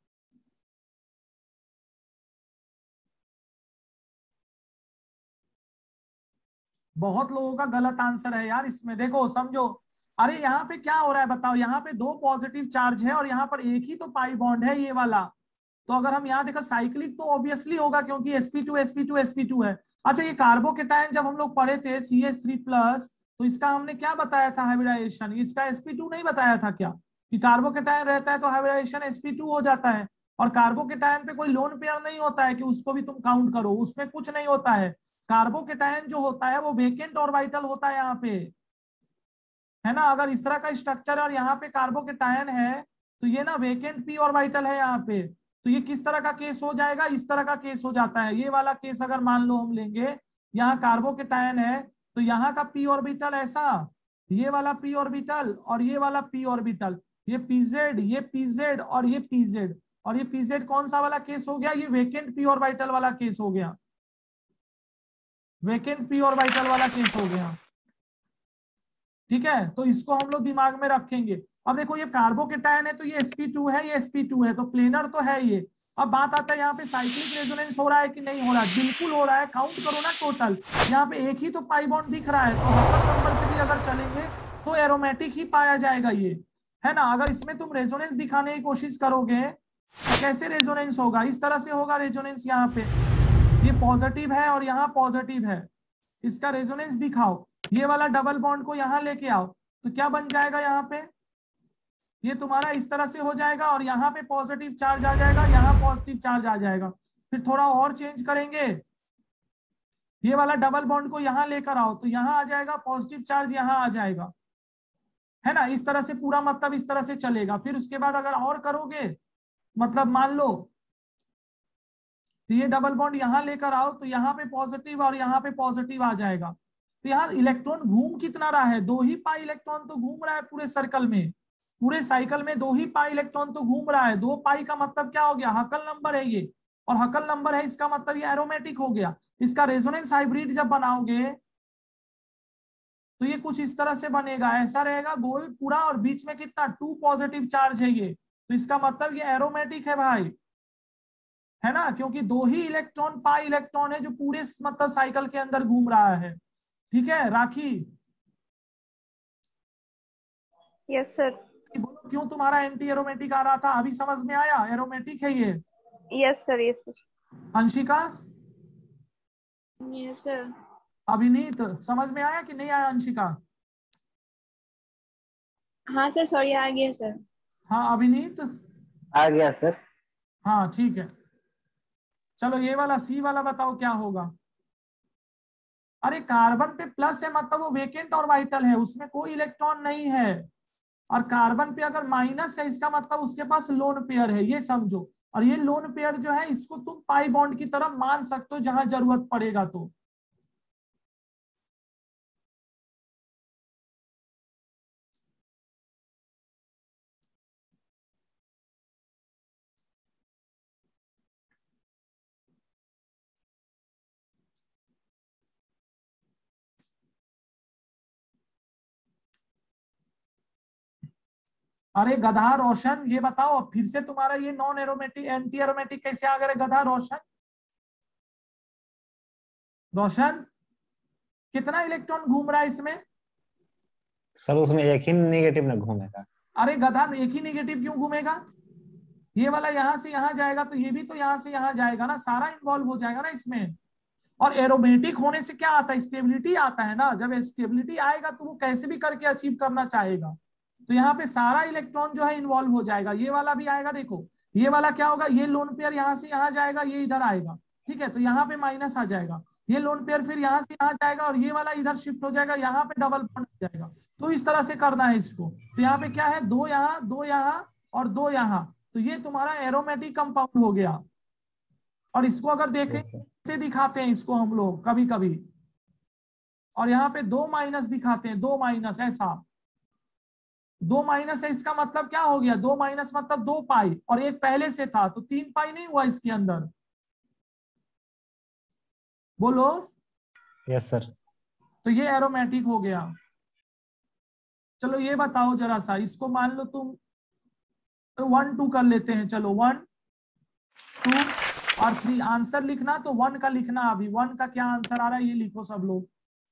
बहुत लोगों का गलत आंसर है यार इसमें, देखो समझो। अरे यहाँ पे क्या हो रहा है बताओ, यहाँ पे दो पॉजिटिव चार्ज है और यहाँ पर एक ही तो पाई बॉन्ड है, ये वाला। तो अगर हम यहाँ देखो साइक्लिक तो ऑब्वियसली होगा क्योंकि S P two S P two S P two है। अच्छा ये कार्बोकेटायन जब हम लोग पढ़े थे सी एच थ्री प्लस, तो इसका हमने क्या बताया था हाइब्रिडाइजेशन? इसका एस पी टू नहीं बताया था क्या कि कार्बोकेटायन रहता है तो हाइब्रिडाइजेशन एस पी टू हो जाता है। और कार्बोकेटायन पे कोई लोन पेयर नहीं होता है कि उसको भी तुम काउंट करो, उसमें कुछ नहीं होता है। कार्बोकेटायन जो होता है वो वेकेंट ऑर्बिटल होता है यहाँ पे, है ना। अगर इस तरह का स्ट्रक्चर और यहाँ पे कार्बोकेटायन है तो ये ना वेकेंट पी ऑर्बिटल है यहाँ पे। तो ये किस तरह का केस हो जाएगा? इस तरह का केस हो जाता है। ये वाला केस अगर मान लो हम लेंगे, यहाँ कार्बोकेटायन है तो यहाँ का पी ऑर्बिटल ऐसा, ये वाला पी ऑर्बिटल और ये वाला पी ऑर्बिटल, ये पीजेड, ये पीजेड और ये पीजेड, और ये पीजेड कौन सा वाला केस हो गया? ये वेकेंट पी ऑर्बिटल वाला केस हो गया, वेकेंट पी ऑर्बिटल वाला केस हो गया। ठीक है, तो इसको हम लोग दिमाग में रखेंगे। अब देखो ये कार्बोकेटायन है तो ये एस पी टू है, ये एस पी टू है, तो प्लेनर तो है ये। अब बात आता है यहाँ पे साइक्लिक रेजोनेंस हो रहा है कि नहीं हो रहा है? बिल्कुल हो रहा है। काउंट करो ना टोटल, यहाँ पे एक ही तो पाई बॉन्ड दिख रहा है, तो हकल नंबर से भी अगर चलेंगे तो एरोमेटिक ही पाया जाएगा ये, है ना। अगर इसमें तुम रेजोनेंस दिखाने की कोशिश करोगे तो कैसे रेजोनेंस होगा? इस तरह से होगा रेजोनेंस। यहाँ पे ये पॉजिटिव है और यहाँ पॉजिटिव है, इसका रेजोनेंस दिखाओ। ये वाला डबल बॉन्ड को यहाँ लेके आओ तो क्या बन जाएगा? यहाँ पे ये तुम्हारा इस तरह से हो जाएगा और यहाँ पे पॉजिटिव चार्ज आ जाएगा, यहाँ पॉजिटिव चार्ज आ जाएगा। फिर थोड़ा और चेंज करेंगे, ये वाला डबल बॉन्ड को यहाँ लेकर आओ तो यहाँ आ जाएगा पॉजिटिव चार्ज, यहाँ आ जाएगा, है ना। इस तरह से पूरा मतलब इस तरह से चलेगा। फिर उसके बाद अगर और करोगे, मतलब मान लो तो ये डबल बॉन्ड यहाँ लेकर आओ तो यहाँ पे पॉजिटिव और यहाँ पे पॉजिटिव आ जाएगा। तो यहाँ इलेक्ट्रॉन घूम कितना रहा है? दो ही पाई इलेक्ट्रॉन तो घूम रहा है पूरे सर्कल में, पूरे साइकिल में दो ही पाई इलेक्ट्रॉन तो घूम रहा है। दो पाई का मतलब क्या हो गया? हकल नंबर है ये, और हकल नंबर है इसका मतलब ये एरोमेटिक हो गया। इसका रेजोनेंस हाइब्रिड जब बनाओगे तो ये कुछ इस तरह से बनेगा, ऐसा रहेगा गोल पूरा, और बीच में कितना? टू पॉजिटिव चार्ज है ये, तो इसका मतलब ये एरोमेटिक है भाई, है ना, क्योंकि दो ही इलेक्ट्रॉन पाई इलेक्ट्रॉन है जो पूरे मतलब साइकिल के अंदर घूम रहा है। ठीक है राखी? Yes sir. बोलो क्यों तुम्हारा एंटी एरोमेटिक आ रहा था? अभी समझ में आया? एरोमेटिक है ये। Yes sir. Yes sir. Anshika? Yes sir. Abhineet समझ में आया कि नहीं आया? अंशिका? हाँ सर, सॉरी आ गया सर। हाँ अभिनीत? आ गया सर। हाँ ठीक है, चलो ये वाला सी वाला बताओ क्या होगा। अरे कार्बन पे प्लस है मतलब वो वेकेंट और वाइटल है, उसमें कोई इलेक्ट्रॉन नहीं है। और कार्बन पे अगर माइनस है इसका मतलब उसके पास लोन पेयर है, ये समझो। और ये लोन पेयर जो है इसको तुम पाई बॉन्ड की तरह मान सकते हो जहां जरूरत पड़ेगा तो। अरे गधा रोशन ये बताओ फिर से तुम्हारा ये नॉन एरोमेटिक एंटी एरोमेटिक कैसे आ गए गधा रोशन? रोशन कितना इलेक्ट्रॉन घूम रहा है इसमें? सर उसमें एक ही नेगेटिव ना घूमेगा। अरे गधा एक ही नेगेटिव क्यों घूमेगा? ये वाला यहां से यहां जाएगा तो ये भी तो यहां से यहां जाएगा ना, सारा इन्वॉल्व हो जाएगा ना इसमें। और एरोमेटिक होने से क्या आता है? स्टेबिलिटी आता है ना। जब स्टेबिलिटी आएगा तो वो कैसे भी करके अचीव करना चाहेगा। तो यहाँ पे सारा इलेक्ट्रॉन जो है इन्वॉल्व हो जाएगा। ये वाला भी आएगा, देखो ये वाला क्या होगा, ये लोन पेयर यहाँ से यहाँ जाएगा, ये इधर आएगा, ठीक है, तो यहाँ पे माइनस आ जाएगा। ये लोन पेयर फिर यहाँ से यहाँ जाएगा और ये वाला इधर शिफ्ट हो जाएगा, यहाँ पे डबल बॉन्ड हो जाएगा। तो इस तरह से करना है इसको। तो यहाँ पे क्या है, दो यहाँ, दो यहाँ और दो यहाँ, तो ये तुम्हारा एरोमेटिक कंपाउंड हो गया। और इसको अगर देखें से दिखाते हैं इसको हम लोग कभी कभी, और यहाँ पे दो माइनस दिखाते हैं, दो माइनस ऐसा, दो माइनस है इसका मतलब क्या हो गया, दो माइनस मतलब दो पाई, और एक पहले से था तो तीन पाई नहीं हुआ इसके अंदर? बोलो। Yes sir. तो ये एरोमेटिक हो गया। चलो ये बताओ जरा सा, इसको मान लो तुम तो वन टू कर लेते हैं। चलो वन टू और थ्री, आंसर लिखना तो वन का लिखना। अभी वन का क्या आंसर आ रहा है ये लिखो सब लोग।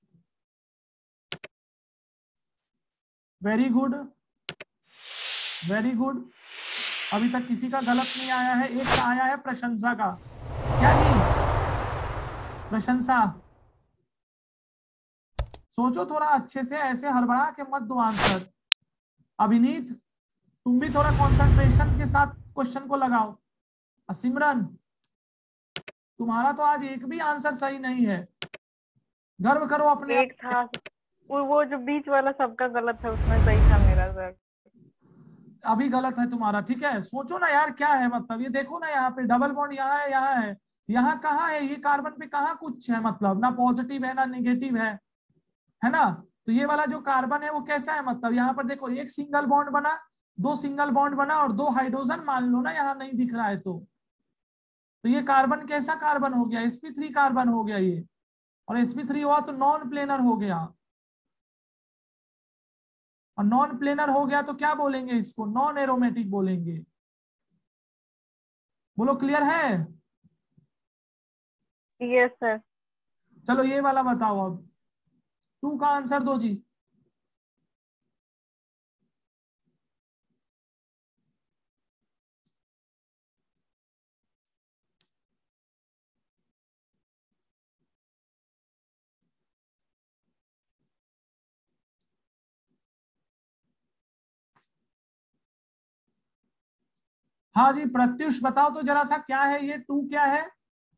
Very good, very good. अभी तक किसी का गलत नहीं आया है। एक का आया है प्रशंसा का। क्या जी? प्रशंसा सोचो थोड़ा अच्छे से, ऐसे हड़बड़ा के मत दो आंसर। अभिनीत तुम भी थोड़ा कंसंट्रेशन के साथ क्वेश्चन को लगाओ। सिमरन तुम्हारा तो आज एक भी आंसर सही नहीं है, गर्व करो अपने। एक था वो वो जो बीच वाला सबका गलत था, उसमें सही था मेरा सर। अभी गलत है तुम्हारा, ठीक है। सोचो ना यार क्या है मतलब, ये देखो ना यहाँ पे डबल बॉन्ड यहाँ है, यहाँ है, यहाँ कहाँ है, ये कार्बन पे कहाँ कुछ है, मतलब ना पॉजिटिव है ना निगेटिव है, है ना। तो ये वाला जो कार्बन है वो कैसा है, मतलब यहाँ पर देखो एक सिंगल बॉन्ड बना, दो सिंगल बॉन्ड बना और दो हाइड्रोजन मान लो ना, यहाँ नहीं दिख रहा है तो तो ये कार्बन कैसा कार्बन हो गया, एस पी थ्री कार्बन हो गया ये। और एस पी थ्री हुआ तो नॉन प्लेनर हो गया, और नॉन प्लेनर हो गया तो क्या बोलेंगे इसको, नॉन एरोमेटिक बोलेंगे। बोलो क्लियर है? Yes sir. चलो ये वाला बताओ अब, टू का आंसर दो जी। हाँ जी प्रत्युष बताओ तो जरा सा, क्या है ये टू, क्या है?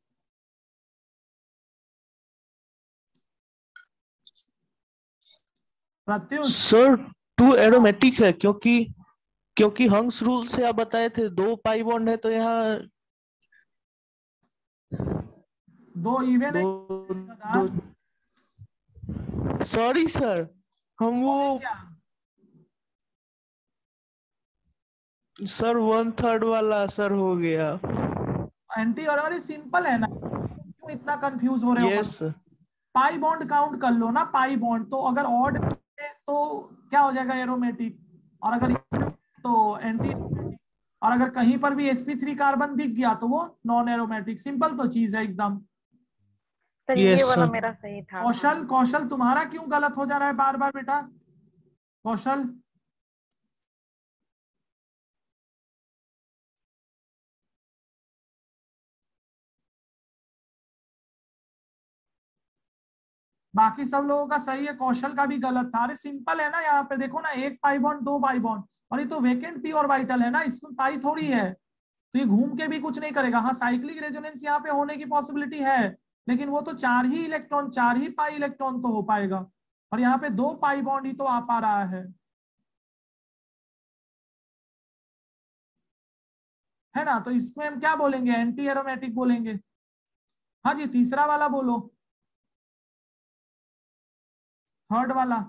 प्रत्युष सर टू एरोमेटिक है, क्योंकि क्योंकि हंस रूल से आप बताए थे दो पाई बॉन्ड है, तो यहाँ दो इवन है। दो, दो सॉरी सर, हम वो क्या? सर वन थर्ड वाला सर हो गया। एंटी और अरे सिंपल है ना, क्यों इतना कंफ्यूज हो रहे हो? Yes sir. Pi bond count कर लो ना, पाई बॉन्ड तो अगर ऑड है तो क्या हो जाएगा, एरोमेटिक। और अगर तो एंटी, और अगर कहीं पर भी एस पी थ्री कार्बन दिख गया तो वो नॉन एरोमेटिक। सिंपल तो चीज है एकदम। सर Yes, ये वाला sir. मेरा सही था। कौशल, कौशल तुम्हारा क्यों गलत हो जा रहा है बार बार बेटा? कौशल बाकी सब लोगों का सही है, कौशल का भी गलत था। अरे सिंपल है ना, यहाँ पे देखो ना, एक पाई बॉन्ड दो पाई बॉन्ड, और ये तो वेकेंट पी और वाइटल है ना, इसमें पाई थोड़ी है। तो ये घूम के भी कुछ नहीं करेगा। हाँ, साइक्लिक रेजोनेंस यहाँ पे होने की पॉसिबिलिटी है, लेकिन वो तो चार ही इलेक्ट्रॉन, चार ही पाई इलेक्ट्रॉन तो हो पाएगा, और यहाँ पे दो पाई बॉन्ड ही तो आ पा रहा है है ना। तो इसमें हम क्या बोलेंगे, एंटी एरोमेटिक बोलेंगे। हाँ जी, तीसरा वाला बोलो, थर्ड वाला।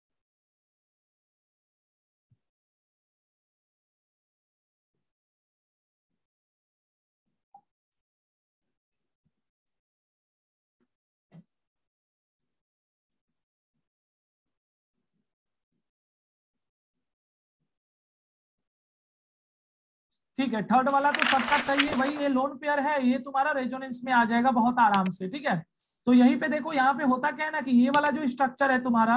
ठीक है, थर्ड वाला तो सबका सही है भाई, ये लोन पेयर है, ये तुम्हारा रेजोनेंस में आ जाएगा बहुत आराम से। ठीक है, तो यहीं पे देखो, यहाँ पे होता क्या है ना कि ये वाला जो स्ट्रक्चर है तुम्हारा,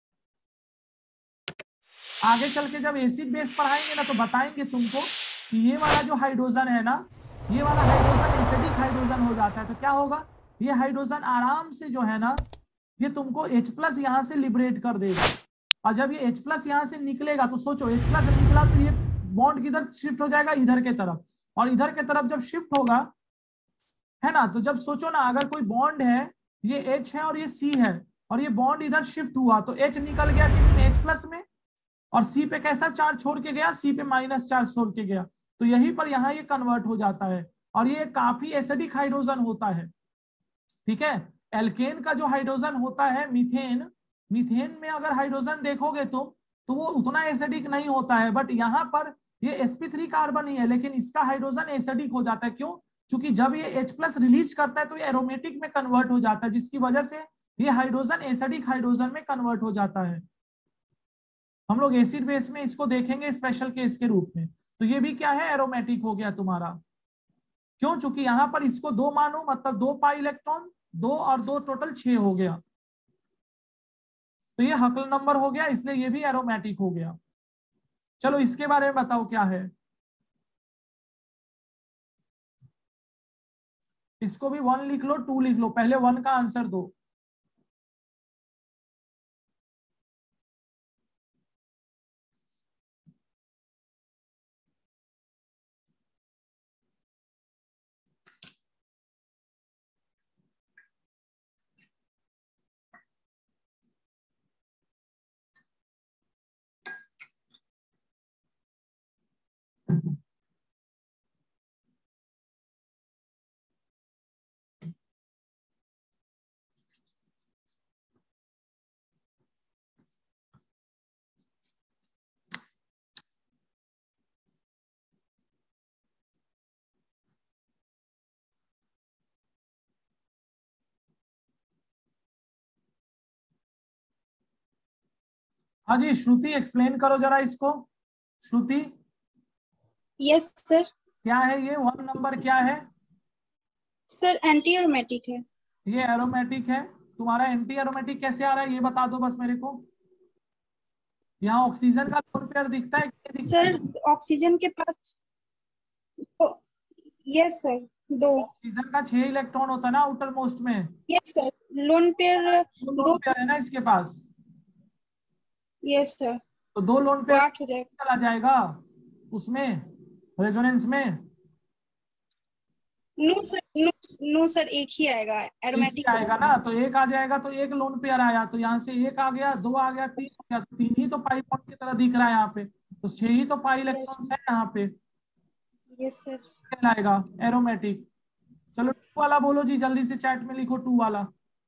आगे चल के जब एसिड बेस पढ़ाएंगे ना तो बताएंगे तुमको कि ये वाला जो हाइड्रोजन है ना, ये वाला हाइड्रोजन एसिडिक हाइड्रोजन हो जाता है। तो क्या होगा, ये हाइड्रोजन आराम से जो है ना, ये तुमको H प्लस यहाँ से लिबरेट कर देगा, और जब ये H प्लस यहाँ से निकलेगा तो सोचो, H प्लस निकला तो ये बॉन्ड किधर शिफ्ट हो जाएगा, इधर के तरफ, और इधर के तरफ जब शिफ्ट होगा, है ना, तो जब सोचो ना, अगर कोई बॉन्ड है, ये H है और ये C है, और ये बॉन्ड इधर शिफ्ट हुआ, तो H निकल गया किसमें, H प्लस में, और C पे कैसा चार्ज छोड़ के गया, C पे माइनस चार्ज छोड़ के गया। तो यहीं पर यहाँ ये कन्वर्ट हो जाता है, और ये काफी एसिडिक हाइड्रोजन होता है। ठीक है, एल्केन का जो हाइड्रोजन होता है मीथेन, मीथेन में अगर हाइड्रोजन देखोगे तुम तो वो उतना एसिडिक नहीं होता है, बट यहाँ पर ये एस पी थ्री कार्बन ही है, लेकिन इसका हाइड्रोजन एसिडिक हो जाता है। क्यों? क्योंकि जब ये H प्लस रिलीज करता है तो ये एरोमेटिक में कन्वर्ट हो जाता है, जिसकी वजह से ये हाइड्रोजन एसिडिक हाइड्रोजन में कन्वर्ट हो जाता है। हम लोग एसिड बेस में इसको देखेंगे स्पेशल केस के रूप में। तो ये भी क्या है, एरोमेटिक हो गया तुम्हारा। क्यों? चूंकि यहाँ पर इसको दो मानो, मतलब दो पाई इलेक्ट्रॉन, दो और दो टोटल छह हो गया, तो ये हकल नंबर हो गया, इसलिए ये भी एरोमेटिक हो गया। चलो इसके बारे में बताओ क्या है। इसको भी वन लिख लो, टू लिख लो, पहले वन का आंसर दो। हाँ जी, श्रुति एक्सप्लेन करो जरा इसको। Shruti, yes sir. क्या है ये वन नंबर, क्या है सर? एंटी एरोमेटिक है। ये एरोमेटिक है। तुम्हारा एंटी एरोमेटिक कैसे आ रहा है ये बता दो बस मेरे को। यहाँ ऑक्सीजन का लोन पेयर दिखता है, क्या दिखता सर है? ऑक्सीजन के पास तो, यस सर, दो। ऑक्सीजन का छह इलेक्ट्रॉन होता है ना आउटर मोस्ट में। यस सर, लोन पेयर दो दो लोन पेयर है ना इसके पास। यस सर, तो दो लोन पेयर आठ हो जाएगा। चला जाएगा उसमें रेजोनेंस में। No sir, no, no sir, एक ही आएगा एरोमेटिक एक ही आएगा ना, तो एक आ जाएगा, तो एक लोन पेयर आया, तो यहाँ से एक आ गया, दो आ गया, तीन आ गया, तो तीन ही तो पाई बॉन्ड की तरह दिख रहा है यहाँ पे, तो छह ही तो पाई इलेक्ट्रॉन्स है यहाँ पे। Yes sir. कहलाएगा एरोमेटिक। चलो टू वाला बोलो जी, जल्दी से चैट में लिखो टू वाला।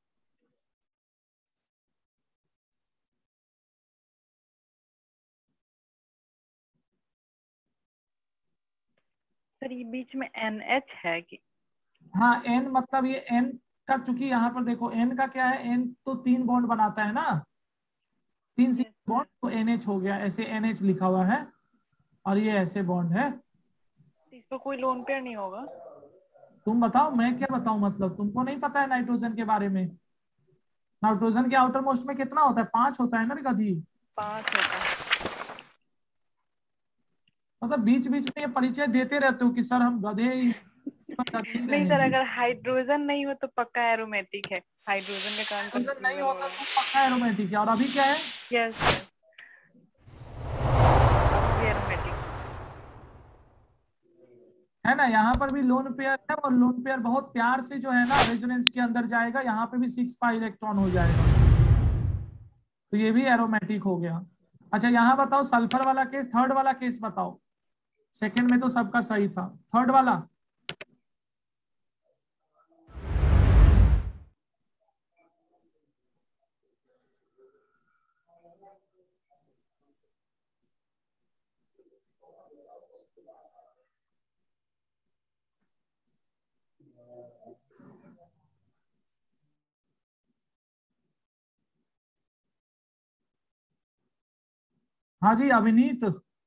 सर ये बीच में एन एच है कि? हाँ, एन मतलब ये एन का, चूंकि यहाँ पर देखो एन का क्या है, एन तो तीन बॉन्ड बनाता है ना, तीन सी बॉन्ड, तो एन एच हो गया, ऐसे एन एच लिखा हुआ है, और ये ऐसे बॉन्ड है। इसको कोई लोन पेयर नहीं होगा? तुम बताओ, मैं क्या बताऊं, मतलब तुमको नहीं पता है नाइट्रोजन के बारे में? नाइट्रोजन के आउटर मोस्ट में कितना होता है, पांच होता है ना गधी? पांच होता है। मतलब बीच बीच में ये परिचय देते रहते हो कि सर हम गधे ही नहीं सर, अगर हाइड्रोजन नहीं हो तो पक्का एरोमेटिक है। हाइड्रोजन के कारण हाइड्रोजन नहीं होता तो पक्का एरोमेटिक है। और अभी क्या है? यस सर, अभी एरोमेटिक है ना। यहाँ पर भी लोन पेयर है और लोन पेयर बहुत प्यार से जो है ना रेजोनेंस के अंदर जाएगा, यहाँ पे भी सिक्स पाई इलेक्ट्रॉन हो जाएगा, तो ये भी एरोमेटिक हो गया। अच्छा यहाँ बताओ सल्फर वाला केस, थर्ड वाला केस बताओ। सेकंड में तो सबका सही था, थर्ड वाला। हाँ जी अभिनीत।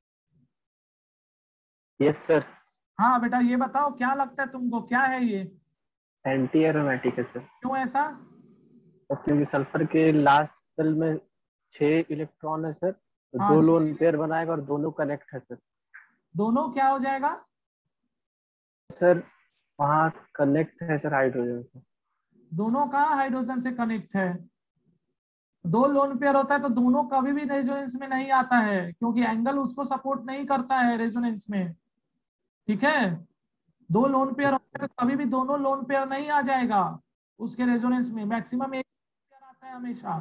Yes sir. हाँ बेटा ये बताओ क्या लगता है तुमको, क्या है ये? एंटी एरोमेटिक है सर। क्यों ऐसा? तो क्योंकि सल्फर के लास्ट शेल में छह इलेक्ट्रॉन है सर, तो हाँ, दो छह- लोन पेयर बनाएगा और दोनों कनेक्ट है सर। दोनों क्या हो जाएगा? सर वहाँ कनेक्ट है सर हाइड्रोजन से। दोनों कहाँ हाइड्रोजन से कनेक्ट है? दो लोन पेयर होता है तो दोनों कभी भी रेजोनेंस में नहीं आता है, क्योंकि एंगल उसको सपोर्ट नहीं करता है रेजोनेंस में। ठीक है, दो लोन पेयर होता है तो कभी भी दोनों लोन पेयर नहीं आ जाएगा उसके रेजोनेंस में, मैक्सिमम एक पेयर आता है हमेशा।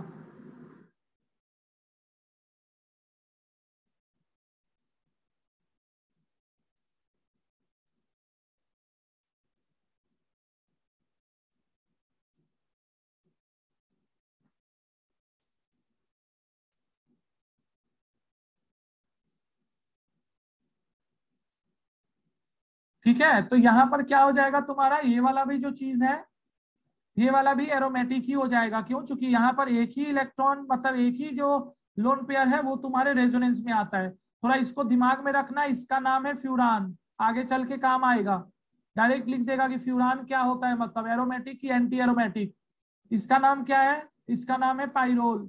ठीक है, तो यहाँ पर क्या हो जाएगा तुम्हारा, ये वाला भी जो चीज है ये वाला भी एरोमेटिक ही हो जाएगा। क्यों? चूंकि यहाँ पर एक ही इलेक्ट्रॉन मतलब एक ही जो लोन पेयर है वो तुम्हारे रेजोनेंस में आता है। थोड़ा इसको दिमाग में रखना, इसका नाम है फ्यूरान, आगे चल के काम आएगा। डायरेक्ट लिख देगा कि फ्यूरान क्या होता है, मतलब एरोमेटिक की एंटी एरोमेटिक। इसका नाम क्या है? इसका नाम है पाइरोल,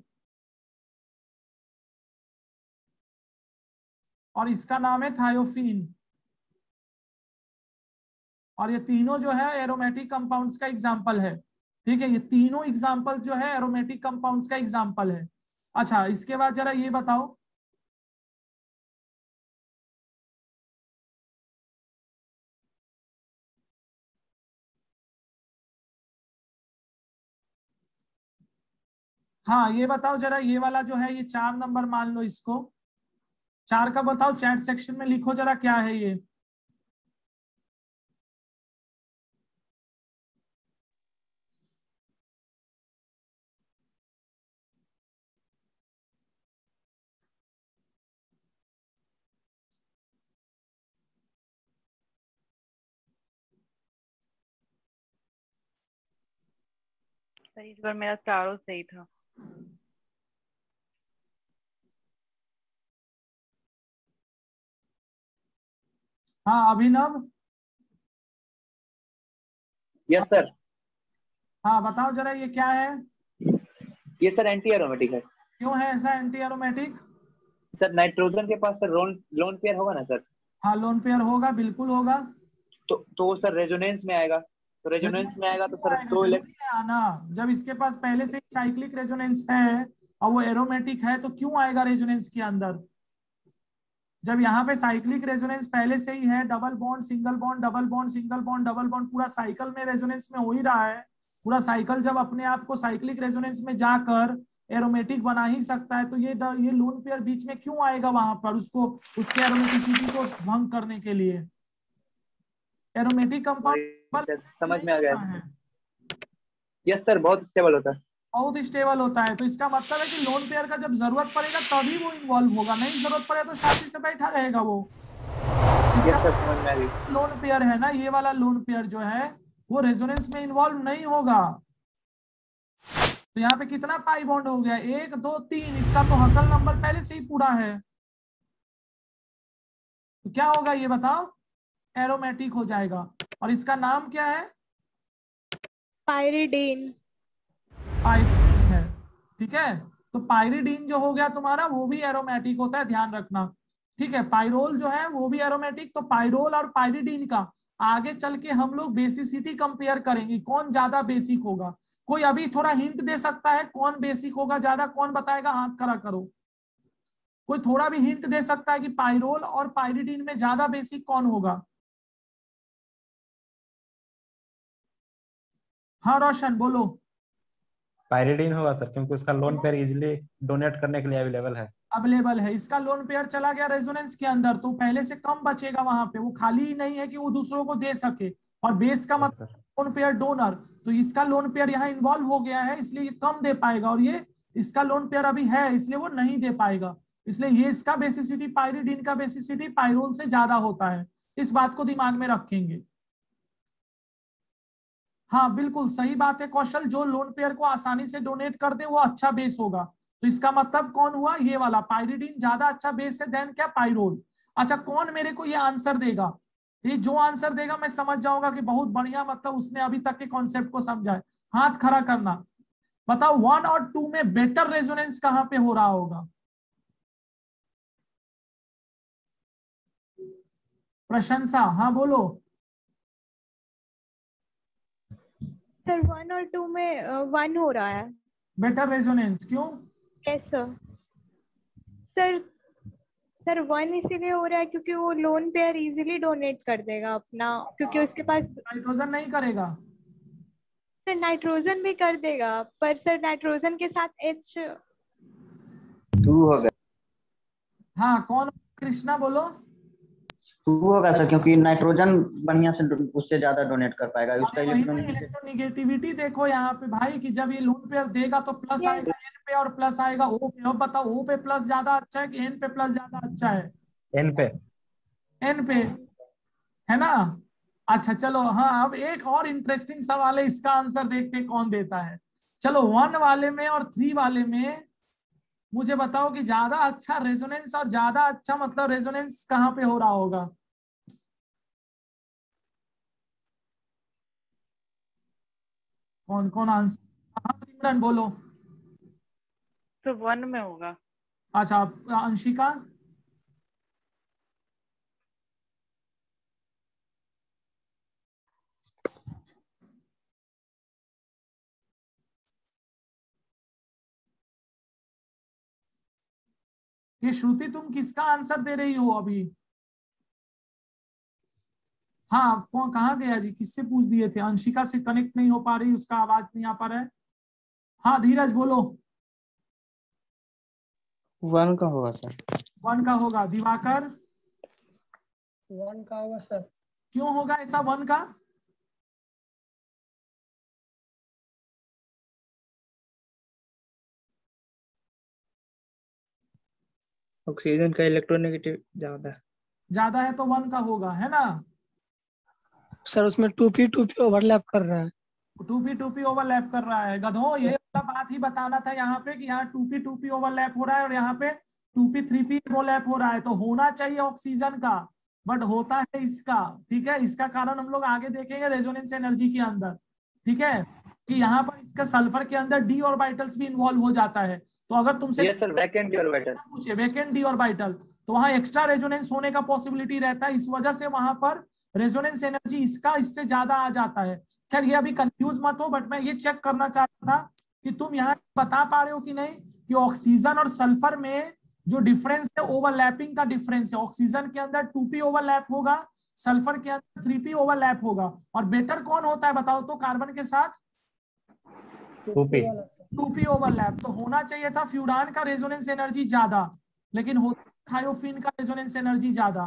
और इसका नाम है थायोफीन। और ये तीनों जो है एरोमेटिक कंपाउंड्स का एग्जाम्पल है। ठीक है, ये तीनों एग्जाम्पल जो है एरोमेटिक कंपाउंड्स का एग्जाम्पल है। अच्छा इसके बाद जरा ये बताओ, हाँ ये बताओ जरा, ये वाला जो है ये चार नंबर मान लो इसको, चार का बताओ, चैट सेक्शन में लिखो जरा क्या है ये। सर इस बार मेरा चारों सही था। हाँ अभिनव। Yes sir. हाँ बताओ जरा ये क्या है? ये सर एंटी एरोमेटिक है। क्यों है ऐसा एंटी एरोमेटिक? सर नाइट्रोजन के पास सर लोन लोन पेयर होगा ना सर। हाँ लोन पेयर होगा, बिल्कुल होगा। तो तो वो सर रेजोनेंस में आएगा, तो रेजोनेंस में आएगा तो सर आएगा, दो जरूरी है आना। जब इसके पास पहले से साइक्लिक रेजोनेंस है और वो एरोमेटिक है तो क्यों आएगा रेजोनेंस के अंदर? जब यहाँ पे साइक्लिक रेजोनेंस पहले से ही है, double bond single bond double bond single bond double bond, पूरा साइकिल में रेजोनेंस में हो ही रहा है। पूरा साइकिल जब अपने आप को साइक्लिक रेजोनेंस में जाकर एरोमेटिक बना ही सकता है, तो ये ये लोन पेयर बीच में क्यों आएगा वहां पर, उसको उसके एरोमेटिसिटी को भंग करने के लिए। एरोमेटिक कंपाउंड समझ में आ गया। यस सर, बहुत स्टेबल होता है। बहुत स्टेबल होता है, तो इसका मतलब है कि लोन पेयर का जब जरूरत पड़ेगा तभी वो इन्वॉल्व होगा, नहीं जरूरत पड़े तो शादी से बैठा रहेगा वो। यस सर, समझ में आ गई। लोन पेयर है ना, ये वाला लोन पेयर जो है वो रेजोनेंस में इन्वॉल्व नहीं होगा। तो यहाँ पे कितना पाई बॉन्ड हो गया, एक दो तीन, इसका तो हकल नंबर पहले से ही पूरा है, तो क्या होगा ये बताओ? एरोमेटिक हो जाएगा। और इसका नाम क्या है? पायरिडीन। पायरिडीन है। ठीक है, तो पायरिडीन जो हो गया तुम्हारा वो भी एरोमेटिक होता है, ध्यान रखना। ठीक है, पाइरोल जो है वो भी एरोमेटिक। तो पाइरोल और पायरिडीन का आगे चल के हम लोग बेसिसिटी कंपेयर करेंगे, कौन ज्यादा बेसिक होगा। कोई अभी थोड़ा हिंट दे सकता है कौन बेसिक होगा ज्यादा? कौन बताएगा? हाथ खड़ा करो। कोई थोड़ा भी हिंट दे सकता है कि पाइरोल और पायरिडीन में ज्यादा बेसिक कौन होगा? हाँ रोशन बोलो। पायरिडीन होगा सर, क्योंकि उसका लोन पेयर इजीली डोनेट करने के लिए अवेलेबल है। अवेलेबल है, इसका लोन पेयर चला गया रेजोनेंस के अंदर तो पहले से कम बचेगा वहां पे, वो खाली ही नहीं है कि वो दूसरों को दे सके। और बेस का मतलब लोन पेयर डोनर, तो इसका लोन पेयर यहाँ इन्वॉल्व हो गया है इसलिए ये कम दे पाएगा, और ये इसका लोन पेयर अभी है इसलिए वो नहीं दे पाएगा। इसलिए ये इसका बेसिसिटी पायरिडीन का बेसिसिटी पायरोल से ज्यादा होता है, इस बात को दिमाग में रखेंगे। हाँ बिल्कुल सही बात है कौशल, जो लोन पेयर को आसानी से डोनेट कर दे वो अच्छा बेस होगा। तो इसका मतलब कौन हुआ, ये वाला पायरिडीन ज्यादा अच्छा बेस है देन क्या, पायरोल। अच्छा कौन मेरे को ये आंसर देगा, ये जो आंसर देगा मैं समझ जाऊंगा कि बहुत बढ़िया, मतलब उसने अभी तक के कॉन्सेप्ट को समझा है। हाथ खड़ा करना, बताओ वन और टू में बेटर रेजोनेंस कहां पे हो रहा होगा। प्रशंसा, हाँ बोलो। सर वन और टू में वन हो रहा है बेटर रेजोनेंस, क्यों। Yes sir. Sir sir one इसीलिए हो रहा है क्योंकि वो लोन पेयर इजीली डोनेट कर देगा अपना, क्योंकि उसके पास नाइट्रोजन नहीं करेगा। सर नाइट्रोजन भी कर देगा, पर सर नाइट्रोजन के साथ एच टू हो गया। हाँ कौन, कृष्णा बोलो। टू होगा सर, क्योंकि नाइट्रोजन बढ़िया से उससे ज्यादा डोनेट कर पाएगा। उसका इलेक्ट्रोनिगेटिविटी देखो यहाँ पे भाई कि जब ये लोन पेयर देगा तो प्लस आएगा एन पे और प्लस आएगा ओ पे। अब बताओ ओ पे प्लस ज्यादा अच्छा है कि एन पे प्लस ज्यादा अच्छा है। एन पे। एन पे है ना। अच्छा चलो, हाँ अब एक और इंटरेस्टिंग सवाल है, इसका आंसर देखते हैं कौन देता है। चलो वन वाले में और थ्री वाले में मुझे बताओ कि ज्यादा अच्छा रेजोनेंस और ज्यादा अच्छा मतलब रेजोनेंस कहाँ पे हो रहा होगा। कौन कौन आंसर, हाँ सिमरन बोलो। तो वन में होगा। अच्छा अंशिका। ये श्रुति तुम किसका आंसर दे रही हो अभी। हाँ कौन, कहाँ गया जी, किससे पूछ दिए थे। अंशिका से कनेक्ट नहीं हो पा रही, उसका आवाज नहीं आ पा रहा है। हाँ धीरज बोलो। वन का होगा सर। वन का होगा। दिवाकर। वन का होगा सर। क्यों होगा ऐसा वन का। ऑक्सीजन का इलेक्ट्रोनेगेटिव ज्यादा ज्यादा है तो वन का होगा, है ना। सर उसमें two P two P overlap कर रहा है। Two P two P overlap कर रहा है गधो, ये बात ही बताना था यहाँ पे कि यहाँ two P two P overlap हो रहा है और यहाँ पे two P three P overlap हो रहा है। तो होना चाहिए ऑक्सीजन का, बट होता है इसका। ठीक है, इसका कारण हम लोग आगे देखेंगे रेजोनेंस एनर्जी के अंदर। ठीक है, कि यहाँ पर इसका सल्फर के अंदर डी ऑर्बिटल्स भी इन्वॉल्व हो जाता है। तो अगर तुमसे yes sir, vacant D orbital पूछे वैकेंट डी ऑर्बिटल, तो वहां एक्स्ट्रा रेजोनेंस होने का पॉसिबिलिटी रहता है, इस वजह से वहां पर रेजोनेंस एनर्जी इसका इससे ज्यादा आ जाता है। खैर ये अभी कंफ्यूज मत हो, बट मैं ये चेक करना चाहता था कि तुम यहाँ बता पा रहे हो कि नहीं कि ऑक्सीजन और सल्फर में जो डिफरेंस है ओवरलैपिंग का डिफरेंस है। ऑक्सीजन के अंदर टू पी ओवरलैप होगा, सल्फर के अंदर थ्री पी ओवरलैप होगा। और बेटर कौन होता है बताओ तो कार्बन के साथ two P two P overlap. तो होना चाहिए था फ्यूरान का रेजोनेंस एनर्जी ज्यादा, लेकिन होता थायोफिन का रेजोनेंस एनर्जी ज्यादा।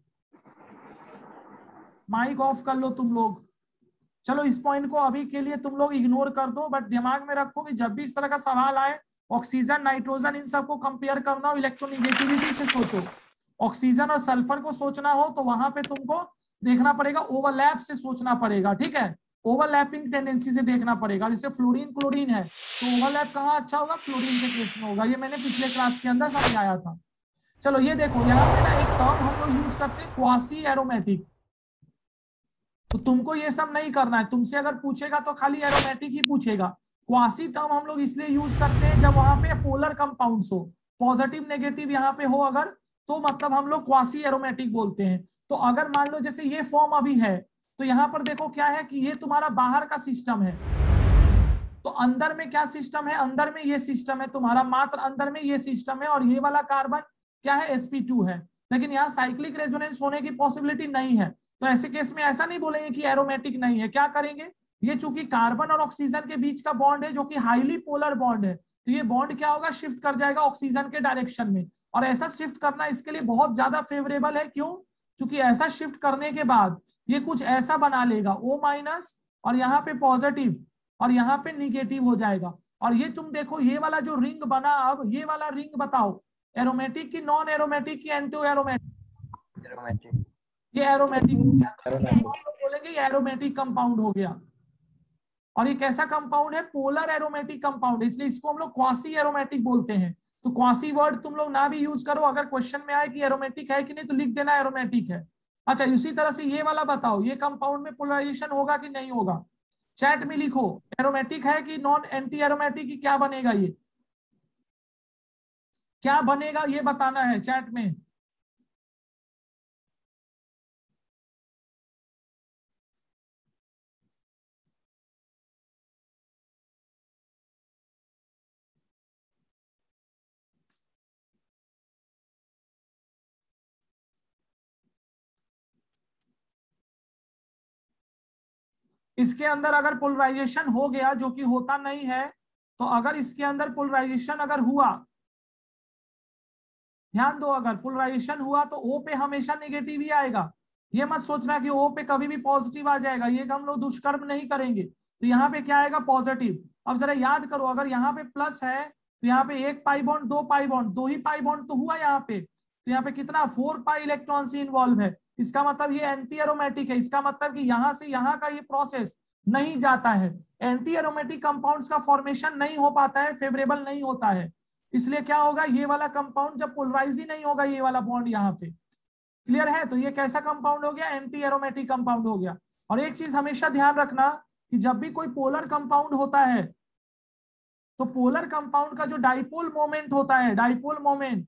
माइक ऑफ कर लो तुम लोग। चलो इस पॉइंट को अभी के लिए तुम लोग इग्नोर कर दो, बट दिमाग में रखो कि जब भी इस तरह का सवाल आए ऑक्सीजन नाइट्रोजन इन सबको कंपेयर करना हो, इलेक्ट्रोनिगेटिविटी से सोचो। ऑक्सीजन और सल्फर को सोचना हो तो वहां पे तुमको देखना पड़ेगा ओवरलैप से सोचना पड़ेगा। ठीक है, ओवरलैपिंग टेंडेंसी से देखना पड़ेगा। जैसे फ्लोरीन क्लोरीन है तो ओवरलैप कहाँ अच्छा होगा, फ्लोरीन के केस में होगा। ये मैंने पिछले क्लास के अंदर समझाया था। चलो ये देखो यहाँ पे ना एक टर्म हम लोग यूज करते हैं क्वासी एरोमेटिक। तो तुमको ये सब नहीं करना है, तुमसे अगर पूछेगा तो खाली एरोमेटिक ही पूछेगा। क्वासी टर्म हम लोग इसलिए यूज करते हैं जब वहां पे पोलर कंपाउंड्स हो, पॉजिटिव नेगेटिव यहाँ पे हो अगर, तो मतलब हम लोग क्वासी एरोमेटिक बोलते हैं। तो अगर मान लो जैसे ये फॉर्म अभी है, तो यहाँ पर देखो क्या है कि ये तुम्हारा बाहर का सिस्टम है, तो अंदर में क्या सिस्टम है, अंदर में ये सिस्टम है तुम्हारा, मात्र अंदर में ये सिस्टम है। और ये वाला कार्बन क्या है, एस पी टू है। लेकिन यहाँ साइक्लिक रेजोनेंस होने की पॉसिबिलिटी नहीं है। तो ऐसे केस में ऐसा नहीं बोलेंगे कि एरोमेटिक नहीं है, क्या करेंगे ये चूंकि कार्बन और ऑक्सीजन के बीच का बॉन्ड है जो कि हाईली पोलर बॉन्ड है, तो ये बॉन्ड क्या होगा, शिफ्ट कर जाएगा ऑक्सीजन के डायरेक्शन में। और ऐसा शिफ्ट करना इसके लिए बहुत ज्यादा फेवरेबल है। क्यों? क्योंकि ऐसा शिफ्ट करने के बाद ये कुछ ऐसा बना लेगा, O माइनस, और यहाँ पे पॉजिटिव और यहाँ पे निगेटिव हो जाएगा। और ये तुम देखो, ये वाला जो रिंग बना, अब ये वाला रिंग बताओ एरोमेटिक की नॉन एरोमेटिक की एंटी एरोमेटिक? एरोमेटिक। ये एरोमेटिक बोलेंगे, ये एरोमेटिक कंपाउंड हो गया। और ये कैसा कंपाउंड है? पोलर एरोमेटिक कंपाउंड, इसलिए इसको हम लोग क्वासी एरोमेटिक बोलते हैं। तो क्वासी वर्ड तुम लोग ना भी यूज करो, अगर क्वेश्चन में आए कि एरोमेटिक है कि नहीं तो लिख देना एरोमेटिक है। अच्छा, इसी तरह से ये वाला बताओ, ये कंपाउंड में पोलराइजेशन होगा कि नहीं होगा? चैट में लिखो, एरोमेटिक है कि नॉन एंटी एरोमेटिक, की क्या बनेगा, ये क्या बनेगा ये बताना है चैट में। इसके अंदर अगर पोलराइजेशन हो गया, जो कि होता नहीं है, तो अगर इसके अंदर पोलराइजेशन अगर हुआ, ध्यान दो, अगर पोलराइजेशन हुआ तो O पे हमेशा नेगेटिव ही आएगा। ये मत सोचना कि O पे कभी भी पॉजिटिव आ जाएगा, ये हम लोग दुष्कर्म नहीं करेंगे। तो यहाँ पे क्या आएगा? पॉजिटिव। अब जरा याद करो, अगर यहाँ पे प्लस है तो यहाँ पे एक पाई बॉन्ड, दो पाई बॉन्ड, दो ही पाई बॉन्ड तो हुआ यहाँ पे, तो यहाँ पे कितना, फोर पाई इलेक्ट्रॉन से इन्वॉल्व है। इसका मतलब ये एंटी एरोमेटिक है। इसका मतलब कि यहाँ से यहाँ का ये प्रोसेस नहीं जाता है। एंटी एरोमेटिक कंपाउंड्स का फॉर्मेशन नहीं हो पाता है, फेवरेबल नहीं होता है। इसलिए क्या होगा, ये वाला कंपाउंड जब पोलराइज ही नहीं होगा, ये वाला बॉन्ड यहाँ पे, क्लियर है? तो ये कैसा कंपाउंड हो गया? एंटी एरोमेटिक कंपाउंड हो गया। और एक चीज हमेशा ध्यान रखना कि जब भी कोई पोलर कंपाउंड होता है, तो पोलर कंपाउंड का जो डाइपोल मोमेंट होता है, डाइपोल मोमेंट,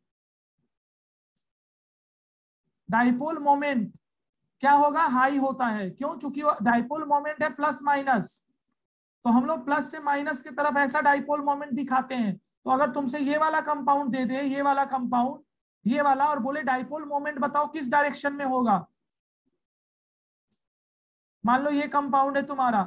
डाइपोल मोमेंट क्या होगा? हाई होता है। क्यों? चूंकि डाइपोल मोमेंट है प्लस माइनस, तो हम लोग प्लस से माइनस की तरफ ऐसा डाइपोल मोमेंट दिखाते हैं। तो अगर तुमसे ये वाला कंपाउंड दे दे, ये वाला कंपाउंड, ये वाला, और बोले डाइपोल मोमेंट बताओ किस डायरेक्शन में होगा, मान लो ये कंपाउंड है तुम्हारा,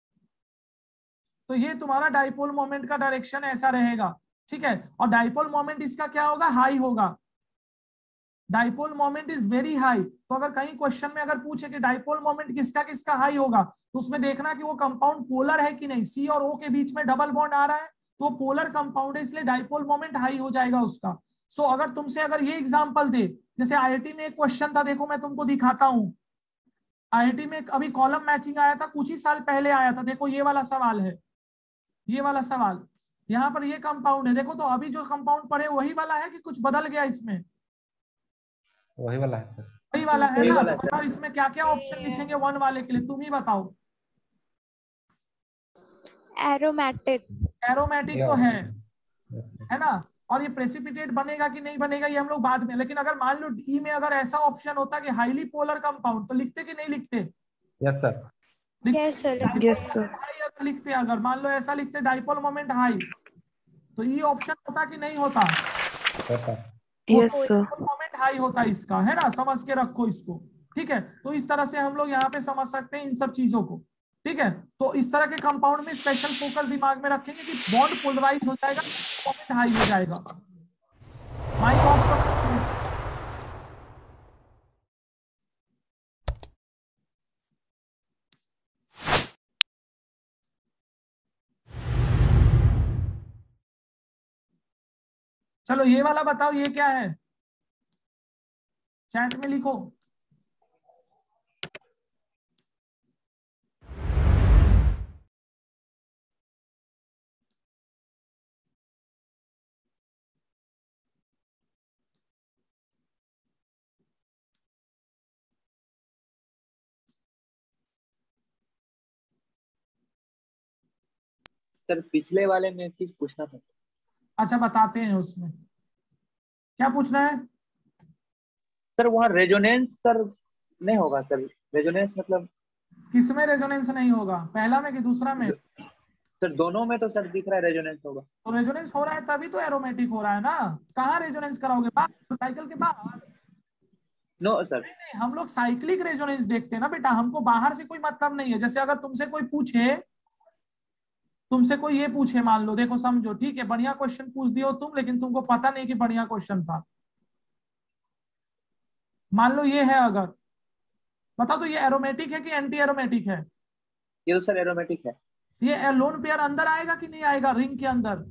तो ये तुम्हारा डाइपोल मोमेंट का डायरेक्शन ऐसा रहेगा, ठीक है? और डाइपोल मोमेंट इसका क्या होगा? हाई होगा। Dipole moment is very high. तो अगर कहीं क्वेश्चन में अगर पूछे कि डाइपोल मोमेंट किसका किसका हाई होगा, तो उसमें देखना कि वो कंपाउंड पोलर है कि नहीं। सी और ओ के बीच में डबल बॉन्ड आ रहा है तो वो पोलर कंपाउंड है, इसलिए डाइपोल मोमेंट हाई हो जाएगा उसका। सो so, अगर तुमसे अगर ये एग्जांपल दे, जैसे आईआईटी में एक क्वेश्चन था, देखो मैं तुमको दिखाता हूं। आईआईटी में अभी कॉलम मैचिंग आया था, कुछ ही साल पहले आया था। देखो ये वाला सवाल है, ये वाला सवाल, यहाँ पर ये कंपाउंड है। देखो तो अभी जो कंपाउंड पढ़े वही वाला है कि कुछ बदल गया इसमें? वही वाला है सर। वही वाला है ना? तो बताओ इसमें क्या क्या ऑप्शन लिखेंगे वन वाले के लिए, तुम ही बताओ। एरोमेटिक। एरोमेटिक तो है, है ना? और ये प्रेसिपिटेट बनेगा कि नहीं बनेगा ये हम लोग बाद में। लेकिन अगर मान लो डी में अगर ऐसा ऑप्शन होता कि हाईली पोलर कंपाउंड, तो लिखते कि नहीं लिखते? Yes sir. Yes sir. Yes sir. अगर लिखते, अगर मान लो ऐसा लिखते डाइपोल मोमेंट हाई, तो ये ऑप्शन होता कि नहीं होता? Yes sir. मोमेंट हाई होता है इसका, है ना? समझ के रखो इसको, ठीक है? तो इस तरह से हम लोग यहाँ पे समझ सकते हैं इन सब चीजों को, ठीक है? तो इस तरह के कंपाउंड में स्पेशल फोकस दिमाग में रखेंगे कि बॉन्ड पोलराइज हो जाएगा, मोमेंट हाई हो जाएगा। माइक ऑफ कर। चलो ये वाला बताओ, ये क्या है? चैट में लिखो। सर पिछले वाले में चीज पूछना था। अच्छा बताते हैं, उसमें क्या पूछना है? सर वहाँ रेजोनेंस सर नहीं होगा सर? रेजोनेंस मतलब किसमें रेजोनेंस नहीं होगा? पहला में कि दूसरा में? सर दोनों में तो सर दिख रहा है रेजोनेंस होगा। तो रेजोनेंस हो रहा है तभी तो एरोमेटिक हो रहा है ना। कहाँ रेजोनेंस कराओगे? बाहर, साइकिल के बाहर। No sir. नहीं, हम लोग साइक्लिक रेजोनेंस देखते हैं ना बेटा, हमको बाहर से कोई मतलब नहीं है। जैसे अगर तुमसे कोई पूछे तुमसे कोई ये पूछे, मान लो, देखो समझो, ठीक है, बढ़िया क्वेश्चन पूछ दियो तुम, लेकिन तुमको पता नहीं कि बढ़िया क्वेश्चन था। मान लो ये है, अगर बताओ तो ये एरोमेटिक है कि एंटी एरोमेटिक है? ये तो सर एरोमेटिक है। ये लोन पेयर अंदर आएगा कि नहीं आएगा रिंग के अंदर?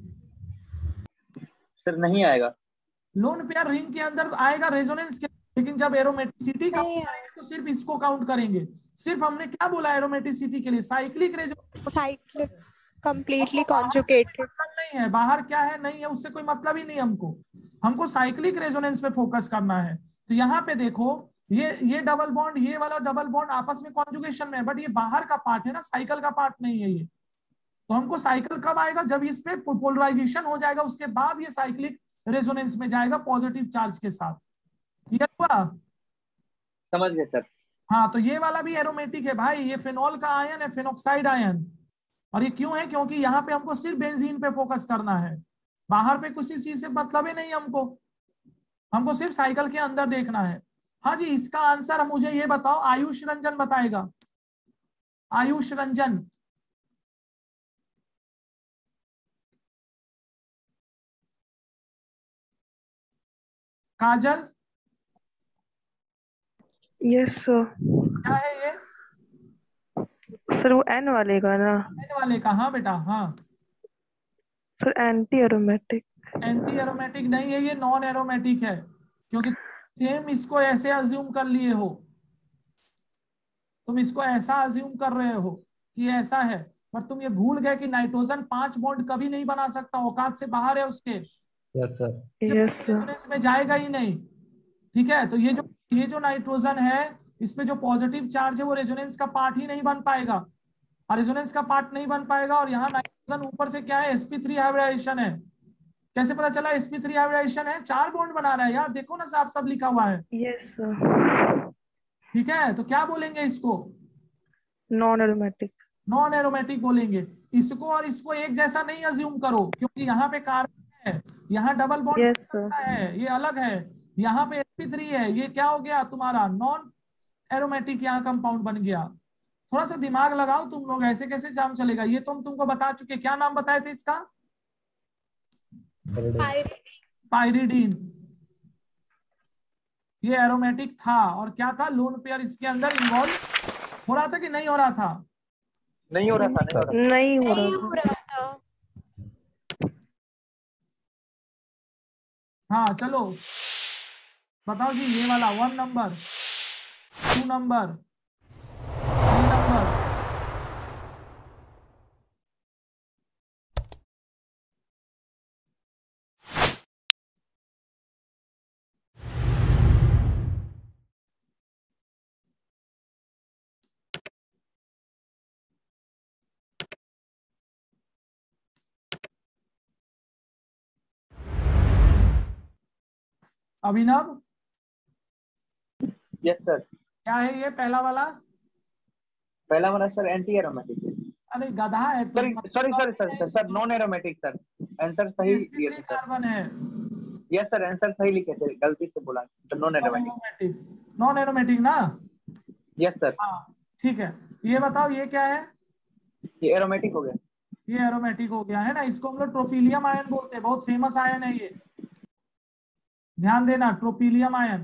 सर नहीं आएगा। लोन पेयर रिंग के अंदर आएगा रेजोनेंस के, लेकिन जब एरोमेटिसिटी काउंट करेंगे तो सिर्फ इसको काउंट करेंगे। सिर्फ हमने क्या बोला एरोमेटिसिटी के लिए? Cyclic resonance, cyclic completely conjugated. मतलब नहीं है बाहर क्या है नहीं है, उससे कोई मतलब ही नहीं हमको। हमको साइक्लिक रेजोनेंस पे फोकस करना है। तो यहाँ पे देखो, ये ये डबल बॉन्ड, ये वाला डबल बॉन्ड आपस में कॉन्जुगेशन में है, बट ये बाहर का पार्ट है ना, साइकिल का पार्ट नहीं है ये। तो हमको साइकिल कब आएगा? जब इस पे पोलराइजेशन हो जाएगा, उसके बाद ये साइक्लिक रेजोनेंस में जाएगा पॉजिटिव चार्ज के साथ। क्लियर हुआ? समझ गए सर। हाँ, तो ये वाला भी एरोमेटिक है भाई, ये फिनॉल का आयन है, फिनॉक्साइड आयन। और ये क्यों है? क्योंकि यहाँ पे हमको सिर्फ बेंजीन पे फोकस करना है, बाहर पे किसी चीज से मतलब ही नहीं हमको, हमको सिर्फ साइकिल के अंदर देखना है। हाँ जी, इसका आंसर मुझे ये बताओ, आयुष रंजन बताएगा। Ayush Ranjan, Kajal, yes sir. क्या है ये? सर वो एन वाले का ना? एन वाले का, हाँ बेटा, हाँ। Sir anti aromatic. Anti aromatic नहीं है, ये नॉन एरोमेटिक है, क्योंकि सेम इसको ऐसे अज्यूम कर लिए हो, तुम इसको ऐसा अज्यूम कर रहे हो कि ऐसा है, पर तुम ये भूल गए कि नाइट्रोजन पांच बॉन्ड कभी नहीं बना सकता, औकात से बाहर है उसके। Yes sir. Yes sir. Resonance में जाएगा ही नहीं। ठीक है, तो ये जो ये जो नाइट्रोजन है, इसमें जो पॉजिटिव चार्ज है वो रेजोनेंस का पार्ट ही नहीं बन पाएगा, और रेजोनेंस का पार्ट नहीं बन पाएगा। और यहाँ नाइट्रोजन ऊपर से क्या है? एस पी थ्री हाइब्रिडाइजेशन है। कैसे पता चला एस पी थ्री हाइब्रिडाइजेशन है? चार बॉन्ड बना रहा है यार, देखो ना साफ साफ लिखा हुआ है। Yes sir. ठीक है, तो क्या बोलेंगे इसको? Non aromatic. नॉन एरोमेटिक बोलेंगे। इसको और इसको एक जैसा नहीं अज्यूम करो, क्योंकि यहाँ पे कार्बन है, यहाँ डबल बॉन्ड यस सर। है, ये अलग है। यहाँ पे एस पी थ्री है, ये क्या हो गया तुम्हारा? नॉन एरोमेटिक यहाँ कंपाउंड बन गया। थोड़ा सा दिमाग लगाओ तुम लोग, ऐसे कैसे जाम चलेगा? ये तो हम तुमको बता चुके, क्या नाम बताए थे इसका? पाइरिडीन। ये एरोमेटिक था, और क्या था? लोन पेयर इसके अंदर इन्वॉल्व हो रहा था कि नहीं हो रहा था? नहीं हो रहा था। नहीं हो रहा नहीं हो रहा था। हाँ चलो बताओ जी, ये वाला one number, two number, three number. Abhinav, yes sir. क्या है ये पहला वाला? पहला वाला सर एंटी एरोमेटिक। अरे गधा है तो। Sorry sorry sorry sir sir non aromatic sir. Answer सही दिए थे सर। कार्बन है। यस सर, आंसर सही लिखे थे, गलती से बोला तो नॉन एरोमेटिक। नॉन एरोमेटिक ना? Yes sir. हाँ ठीक है, ये बताओ ये क्या है? ये एरोमेटिक हो गया। ये एरोमेटिक हो गया है ना, इसको हम लोग ट्रोपीलियम आयन बोलते हैं, बहुत फेमस आयन है ये, ध्यान देना, ट्रोपीलियम आयन।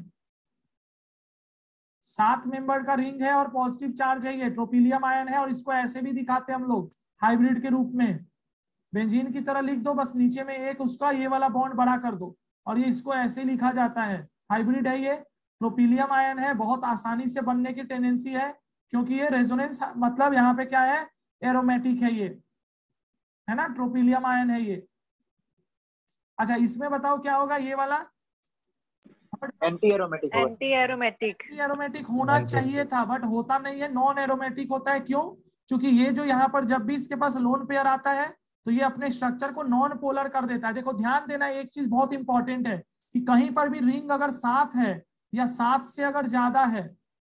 सात मेंबर का रिंग है और पॉजिटिव चार्ज है, ये ट्रोपीलियम आयन है। और इसको ऐसे भी दिखाते हैं हम लोग हाइब्रिड के रूप में, बेंजीन की तरह लिख दो, बस नीचे में एक उसका ये वाला बॉन्ड बड़ा कर दो, और ये इसको ऐसे लिखा जाता है, हाइब्रिड है ये, ट्रोपीलियम आयन है, बहुत आसानी से बनने की टेंडेंसी है, क्योंकि ये रेजोनेंस मतलब यहाँ पे क्या है? एरोमेटिक है ये, है ना, ट्रोपीलियम आयन है ये। अच्छा इसमें बताओ क्या होगा ये वाला? एंटी एरोमेटिक होगा। Aromatic aromatic. एंटी एरोमेटिक होना चाहिए था, बट होता नहीं है, नॉन एरोमेटिक होता है। क्यों? क्योंकि ये जो यहाँ पर जब भी इसके पास लोन पेयर आता है तो ये अपने स्ट्रक्चर को नॉन पोलर कर देता है। देखो ध्यान देना, एक चीज बहुत इंपॉर्टेंट है कि कहीं पर भी रिंग अगर सात है या सात से अगर ज्यादा है,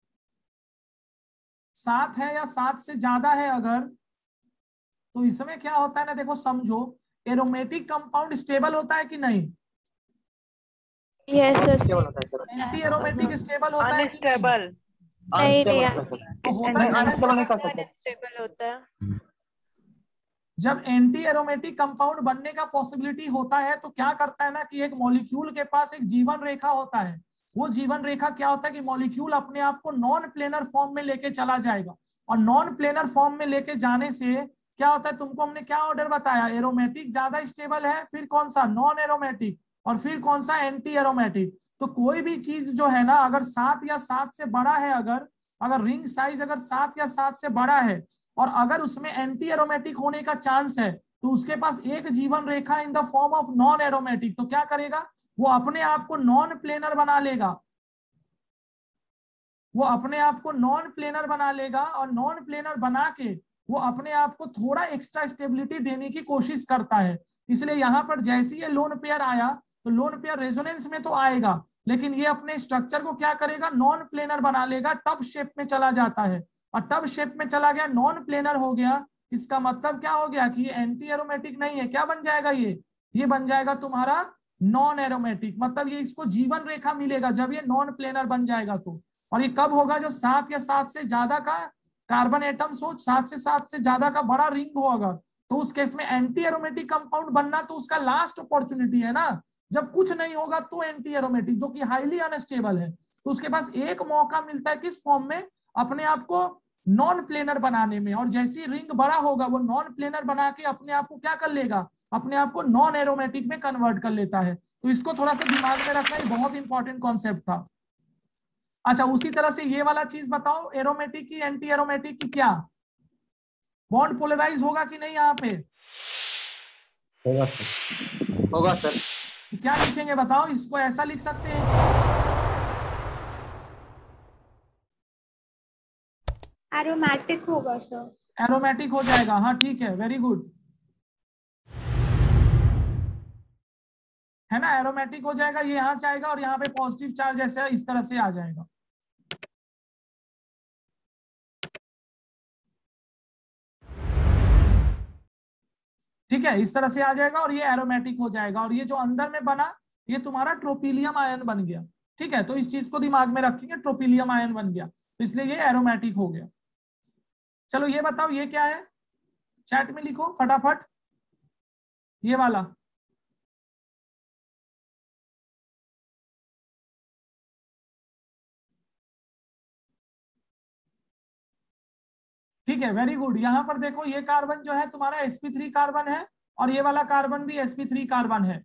सात है या सात से ज्यादा है अगर, तो इसमें क्या होता है ना, देखो समझो, एरोमेटिक कंपाउंड स्टेबल होता है कि नहीं? यस स्टेबल होता है सर। एंटी एरोमेटिक स्टेबल होता है कि नहीं? अनस्टेबल नहीं नहीं तो होता है ना, अनस्टेबल होता है। जब एंटी एरोमेटिक कंपाउंड बनने का पॉसिबिलिटी होता है तो क्या करता है ना कि एक मॉलिक्यूल के पास एक जीवन रेखा होता है। वो जीवन रेखा क्या होता है कि मॉलिक्यूल अपने आप को नॉन प्लेनर फॉर्म में लेके चला जाएगा, और नॉन प्लेनर फॉर्म में लेके जाने से क्या होता है, तुमको हमने क्या ऑर्डर बताया, एरोमेटिक ज्यादा स्टेबल है, फिर कौन सा नॉन एरोमेटिक, और फिर कौन सा एंटी एरोमेटिक। तो कोई भी चीज जो है ना अगर सात या सात से बड़ा है, अगर अगर रिंग साइज अगर सात या सात से बड़ा है और अगर उसमें एंटी एरोमेटिक होने का चांस है तो उसके पास एक जीवन रेखा in the form of non aromatic, तो क्या करेगा वो अपने आप को नॉन प्लेनर बना लेगा, वो अपने आप को नॉन प्लेनर बना लेगा और नॉन प्लेनर बना के वो अपने आप को थोड़ा एक्स्ट्रा स्टेबिलिटी देने की कोशिश करता है। इसलिए यहाँ पर जैसे ये लोन पेयर आया तो लोन पेयर रेजोनेंस में तो आएगा, लेकिन ये अपने स्ट्रक्चर को क्या करेगा, नॉन प्लेनर बना लेगा, टब शेप में चला जाता है, और टब शेप में चला गया, नॉन प्लेनर हो गया। इसका मतलब क्या हो गया कि ये एंटी एरोमेटिक नहीं है, क्या बन जाएगा ये ये बन जाएगा तुम्हारा नॉन एरोमेटिक। मतलब ये इसको जीवन रेखा मिलेगा जब ये नॉन प्लेनर बन जाएगा तो, और ये कब होगा, जब सात या सात से ज्यादा का कार्बन एटम्स हो, सात से सात से ज्यादा का बड़ा रिंग हो अगर, तो उस केस में एंटी एरोमेटिक कंपाउंड बनना तो उसका लास्ट अपॉर्चुनिटी है ना। जब कुछ नहीं होगा तो एंटी एरोमेटिक जो कि हाईली अनस्टेबल है, तो उसके पास एक मौका मिलता है किस फॉर्म में, अपने आप को नॉन प्लेनर बनाने में। और जैसे रिंग बड़ा होगा वो नॉन प्लेनर बना के अपने आप को क्या कर लेगा, अपने आप को नॉन एरोमेटिक में कन्वर्ट कर लेता है। तो इसको थोड़ा सा दिमाग में रखना, ये बहुत इंपॉर्टेंट कॉन्सेप्ट था। अच्छा, उसी तरह से ये वाला चीज बताओ, एरोमेटिक की एंटी एरोमेटिक की क्या बॉन्ड पोलराइज होगा कि नहीं, यहाँ पे होगा सर। होगा सर। क्या लिखेंगे बताओ, इसको ऐसा लिख सकते हैं, एरोमेटिक होगा सर, एरोमेटिक हो जाएगा। हाँ ठीक है, वेरी गुड, है ना, एरोमेटिक हो जाएगा, ये यहां से आएगा और यहाँ पे पॉजिटिव चार्ज ऐसे इस तरह से आ जाएगा। ठीक है, इस तरह से आ जाएगा और ये एरोमेटिक हो जाएगा, और ये जो अंदर में बना ये तुम्हारा ट्रोपिलियम आयन बन गया। ठीक है, तो इस चीज को दिमाग में रखेंगे, ट्रोपिलियम आयन बन गया तो इसलिए ये एरोमेटिक हो गया। चलो ये बताओ ये क्या है, चैट में लिखो फटाफट, ये वाला ठीक है, वेरी गुड। यहाँ पर देखो ये कार्बन जो है तुम्हारा एस पी थ्री कार्बन है और ये वाला कार्बन भी एस पी थ्री कार्बन है,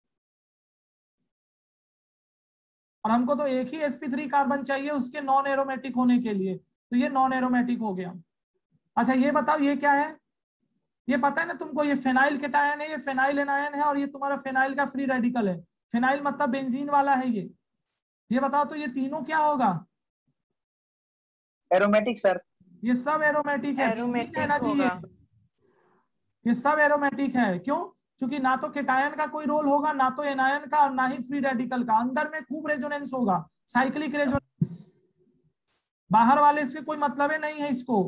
और हमको तो एक ही एस पी थ्री कार्बन चाहिए उसके नॉन एरोमेटिक होने के लिए, तो ये नॉन एरोमेटिक हो गया। अच्छा ये बताओ ये क्या है, ये पता है ना तुमको, ये फेनाइल केटायन है, ये फेनाइल एनायन है और ये तुम्हारा फेनाइल का फ्री रेडिकल है। फेनाइल मतलब बेंजीन वाला है ये ये बताओ तो ये तीनों क्या होगा, एरोमेटिक सर। ये सब एरोमेटिक है, एरोमेटिक है ना जी, ये होगा। ये सब एरोमेटिक है। क्यों, क्योंकि ना तो केटायन का कोई रोल होगा, ना तो एनायन का, और ना ही फ्री रेडिकल का। अंदर में खूब रेजोनेंस होगा, साइक्लिक रेजोनेंस, बाहर वाले इसके कोई मतलब नहीं है इसको।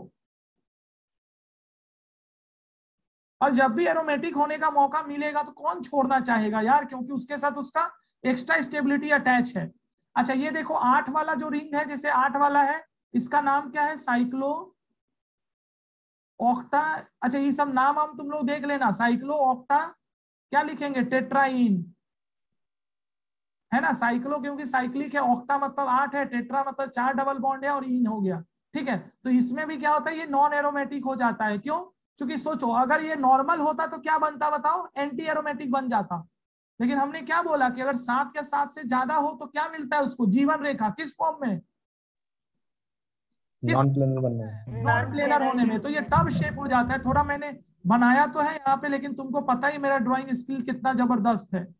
और जब भी एरोमेटिक होने का मौका मिलेगा तो कौन छोड़ना चाहेगा यार, क्योंकि उसके साथ उसका एक्स्ट्रा स्टेबिलिटी अटैच है। अच्छा ये देखो आठ वाला जो रिंग है, जैसे आठ वाला है, इसका नाम क्या है, साइक्लो ऑक्टा। अच्छा ये सब नाम हम तुम लोग देख लेना, साइक्लो ऑक्टा क्या लिखेंगे, टेट्राइन, है ना, साइक्लो क्योंकि साइक्लिक है, ऑक्टा मतलब आठ है, टेट्रा मतलब चार डबल बॉन्ड है, और इन हो गया। ठीक है, तो इसमें भी क्या होता है, ये नॉन एरोमेटिक हो जाता है। क्यों, क्योंकि सोचो अगर ये नॉर्मल होता तो क्या बनता बताओ, एंटी एरोमेटिक बन जाता। लेकिन हमने क्या बोला कि अगर सात या सात से ज्यादा हो तो क्या मिलता है उसको, जीवन रेखा, किस फॉर्म में, नॉन प्लेनर बनने में, नॉन प्लेनर होने में, तो ये टब शेप हो जाता है। थोड़ा मैंने बनाया तो है यहाँ पे, लेकिन तुमको पता ही मेरा ड्राइंग स्किल कितना जबरदस्त है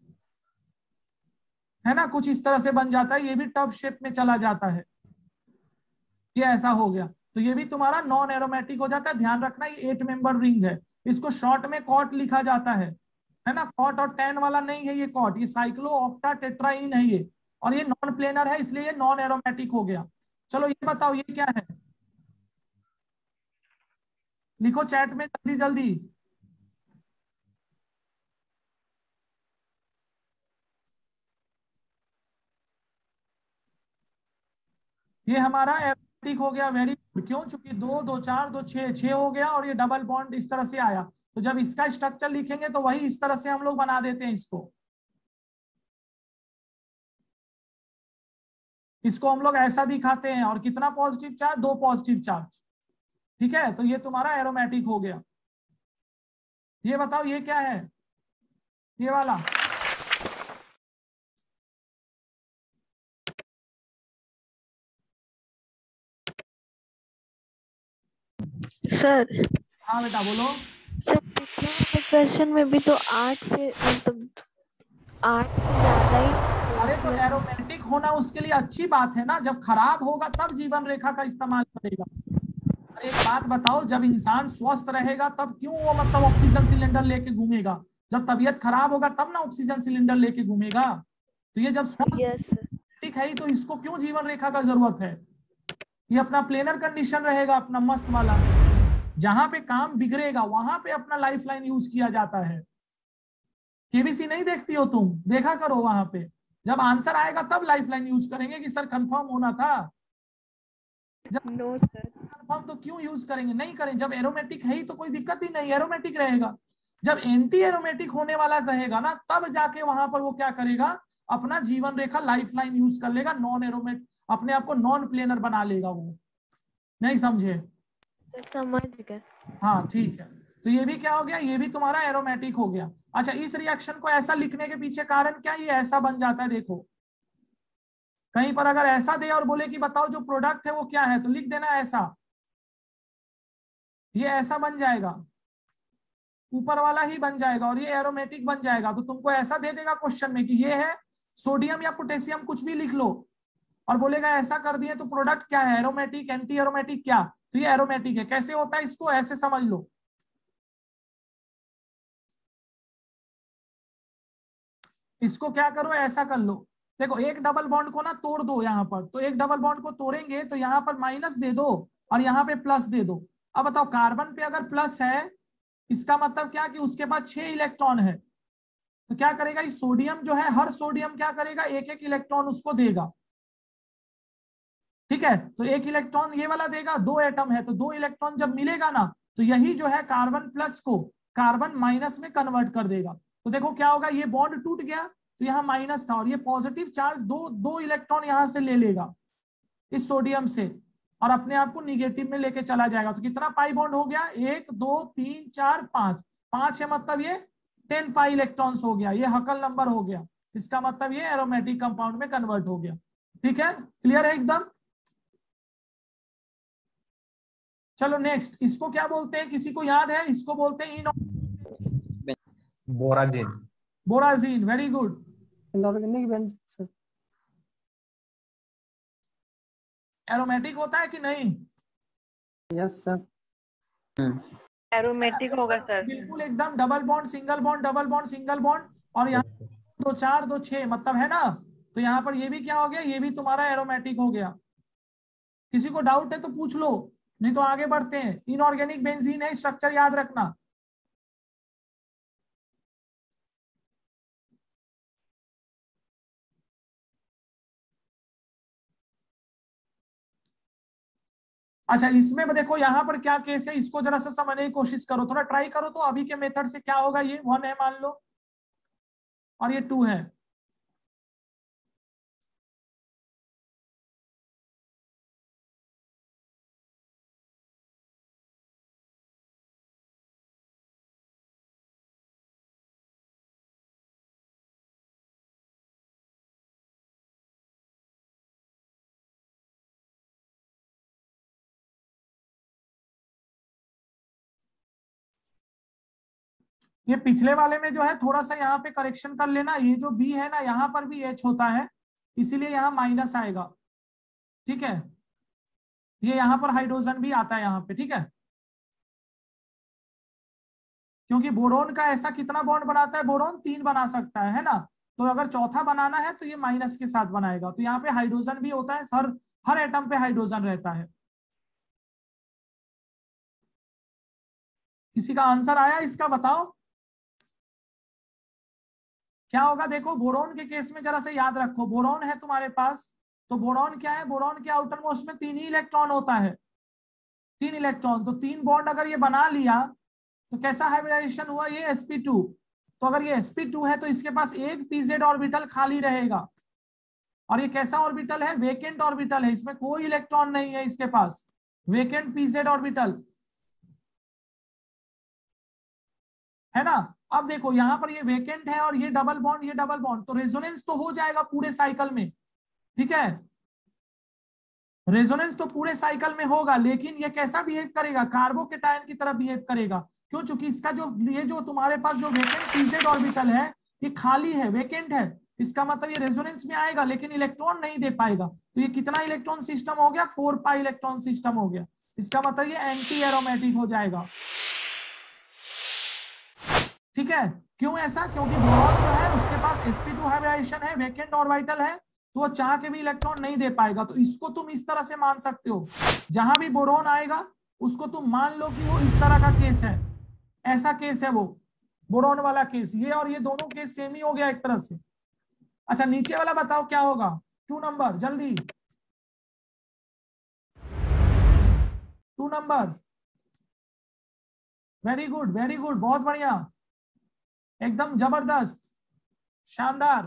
है ना, कुछ इस तरह से बन जाता है, ये भी टब शेप में चला जाता है, ये ऐसा हो गया। तो ये भी तुम्हारा नॉन एरोमेटिक हो जाता है। ध्यान रखना ये एट मेंबर रिंग है, इसको शॉर्ट में कॉट लिखा जाता है है ना, कॉट और टेन वाला नहीं है ये कॉट, ये साइक्लो ऑक्टा टेट्राइन है ये, और ये नॉन प्लेनर है इसलिए ये नॉन एरोमेटिक हो गया। चलो ये बताओ ये क्या है, लिखो चैट में जल्दी जल्दी। ये हमारा एरोमेटिक हो गया। Very good. क्यों? चूंकि दो दो चार दो छह छह हो गया और ये डबल बॉन्ड इस तरह से आया, तो जब इसका स्ट्रक्चर लिखेंगे तो वही इस तरह से हम लोग बना देते हैं इसको। इसको हम लोग ऐसा दिखाते हैं, और कितना पॉजिटिव चार्ज? दो पॉजिटिव चार्ज। ठीक है, तो ये तुम्हारा एरोमेटिक हो गया। ये बताओ ये क्या है? ये वाला सर। हाँ बेटा बोलो। सर पिछले वाले क्वेश्चन में भी तो आठ से मतलब आठ से ज्यादा ही। अरे तो एरोमेटिक होना उसके लिए अच्छी बात है ना, जब खराब होगा तब जीवन रेखा का इस्तेमाल करेगा। एक बात बताओ, जब इंसान स्वस्थ रहेगा तब क्यों वो मतलब ऑक्सीजन सिलेंडर लेके घूमेगा? जब तबीयत खराब होगा तब ना ऑक्सीजन सिलेंडर लेके घूमेगा। तो ये जब स्वस्थ ठीक है तो इसको क्यों जीवन रेखा का जरूरत है? ये अपना प्लेनर कंडीशन रहेगा, अपना मस्त वाला। जहां पे काम बिगड़ेगा वहां पे अपना लाइफ लाइन यूज किया जाता है। केबीसी नहीं देखती हो तुम? देखा करो, वहां पे जब आंसर आएगा तब लाइफ लाइन यूज करेंगे कि सर कंफर्म होना था। जब नो सर कंफर्म तो क्यों यूज करेंगे? नहीं करें। जब एरोमेटिक है ही तो कोई दिक्कत ही नहीं, एरोमेटिक रहेगा। जब एंटी एरोमेटिक होने वाला रहेगा ना तब जाके वहां पर वो क्या करेगा? अपना जीवन रेखा लाइफ लाइन यूज कर लेगा, नॉन एरोमेटिक, अपने आप को नॉन प्लेनर बना लेगा वो। नहीं समझे? समझ गए। हाँ ठीक है, तो ये भी क्या हो गया? ये भी तुम्हारा एरोमेटिक हो गया। अच्छा, इस रिएक्शन को ऐसा लिखने के पीछे कारण क्या? ये ऐसा बन जाता है। देखो कहीं पर अगर ऐसा दे और बोले कि बताओ जो प्रोडक्ट है वो क्या है, तो लिख देना ऐसा, ये ऐसा बन जाएगा, ऊपर वाला ही बन जाएगा और ये एरोमेटिक बन जाएगा। तो तुमको ऐसा दे देगा क्वेश्चन में कि ये है सोडियम या पोटेशियम, कुछ भी लिख लो, और बोलेगा ऐसा कर दिए तो प्रोडक्ट क्या है? एरोमेटिक, एंटी एरोमेटिक, क्या? तो ये एरोमेटिक है। कैसे होता है इसको ऐसे समझ लो। इसको क्या करो, ऐसा कर लो। देखो एक डबल बॉन्ड को ना तोड़ दो यहाँ पर, तो एक डबल बॉन्ड को तोड़ेंगे तो यहाँ पर माइनस दे दो और यहाँ पे प्लस दे दो। अब बताओ कार्बन पे अगर प्लस है इसका मतलब क्या कि उसके पास छह इलेक्ट्रॉन है, तो क्या करेगा इस सोडियम जो है, हर सोडियम क्या करेगा? एक एक इलेक्ट्रॉन उसको देगा। ठीक है, तो एक इलेक्ट्रॉन ये वाला देगा, दो एटम है तो दो इलेक्ट्रॉन जब मिलेगा ना तो यही जो है कार्बन प्लस को कार्बन माइनस में कन्वर्ट कर देगा। तो देखो क्या होगा, ये बॉन्ड टूट गया तो यहाँ माइनस था और ये पॉजिटिव चार्ज दो दो इलेक्ट्रॉन यहां से ले लेगा इस सोडियम से और अपने आप को निगेटिव में लेके चला जाएगा। तो कितना पाई बॉन्ड हो गया? एक दो तीन चार पांच, पांच है मतलब ये टेन पाई इलेक्ट्रॉन्स हो गया, ये हकल नंबर हो गया। इसका मतलब ये एरोमेटिक कंपाउंड में कन्वर्ट हो गया। ठीक है, क्लियर है एकदम? चलो नेक्स्ट, इसको क्या बोलते हैं? किसी को याद है? इसको बोलते हैं इन borazine. Borazine. Very good. Inorganic benzene sir. Aromatic होता है कि नहीं? Yes sir. एरोमेटिक होगा सर। बिल्कुल एकदम। Double bond single bond, double bond single bond, और यहाँ दो चार दो छह मतलब है ना, तो यहाँ पर ये भी क्या हो गया? ये भी तुम्हारा एरोमेटिक हो गया। किसी को डाउट है तो पूछ लो, नहीं तो आगे बढ़ते हैं। इनऑर्गेनिक बेंजीन है, स्ट्रक्चर याद रखना। अच्छा इसमें देखो यहाँ पर क्या केस है, इसको जरा सा समझने की कोशिश करो, थोड़ा ट्राई करो। तो अभी के मेथड से क्या होगा, ये वन है मान लो और ये टू है। ये पिछले वाले में जो है थोड़ा सा यहाँ पे करेक्शन कर लेना, ये जो बी है ना यहाँ पर भी एच होता है इसीलिए यहाँ माइनस आएगा। ठीक है, ये यहाँ पर हाइड्रोजन भी आता है यहाँ पे। ठीक है, क्योंकि बोरोन का ऐसा कितना बॉन्ड बनाता है? बोरोन तीन बना सकता है, है ना? तो अगर चौथा बनाना है तो ये माइनस के साथ बनाएगा। तो यहाँ पे हाइड्रोजन भी होता है, हर हर एटम पे हाइड्रोजन रहता है। किसी का आंसर आया इसका? बताओ क्या होगा। देखो बोरोन के केस में जरा से याद रखो, बोरोन है तुम्हारे पास, तो बोरॉन क्या है, बोरॉन के आउटर मोस्ट में तीन ही इलेक्ट्रॉन होता है, तीन इलेक्ट्रॉन। तो तीन बॉन्ड अगर ये बना लिया तो कैसा हाइब्रिडाइजेशन हुआ, ये एस पी टू। तो अगर ये एस पी टू है तो इसके पास एक पीजेड ऑर्बिटल खाली रहेगा, और ये कैसा ऑर्बिटल है, वेकेंट ऑर्बिटल है, इसमें कोई इलेक्ट्रॉन नहीं है इसके पास, वेकेंट पीजेड ऑर्बिटल है ना। अब देखो यहाँ पर ये वेकेंट है और ये डबल बॉन्ड, ये डबल बॉन्ड, तो रेजोनेंस तो हो जाएगा पूरे साइकिल में, ठीक है, रेजोनेंस तो पूरे साइकिल में होगा, लेकिन ये कैसा बिहेव करेगा, कार्बोकेटायन की तरह बिहेव करेगा। क्यों, चूंकि इसका जो ये जो तुम्हारे पास जो वेकेंट पीजेड ऑर्बिटल है ये खाली है, वेकेंट है, इसका मतलब ये रेजोनेंस में आएगा लेकिन इलेक्ट्रॉन नहीं दे पाएगा। तो ये कितना इलेक्ट्रॉन सिस्टम हो गया, फोर पाई इलेक्ट्रॉन सिस्टम हो गया। इसका मतलब ये एंटी एरोमेटिक हो जाएगा, ठीक है। क्यों ऐसा, क्योंकि बोरॉन जो है उसके पास एस पी टू हाइब्रिडाइजेशन है, वेकेंट ऑर्बिटल है, तो वो चाह के भी इलेक्ट्रॉन नहीं दे पाएगा। तो इसको तुम इस तरह से मान सकते हो, जहां भी बोरॉन आएगा उसको तुम मान लो कि वो इस तरह का केस है, ऐसा केस है वो बोरॉन वाला केस, ये और ये दोनों केस सेम ही हो गया एक तरह से। अच्छा नीचे वाला बताओ क्या होगा, टू नंबर जल्दी, two number, very good very good, बहुत बढ़िया, एकदम जबरदस्त, शानदार,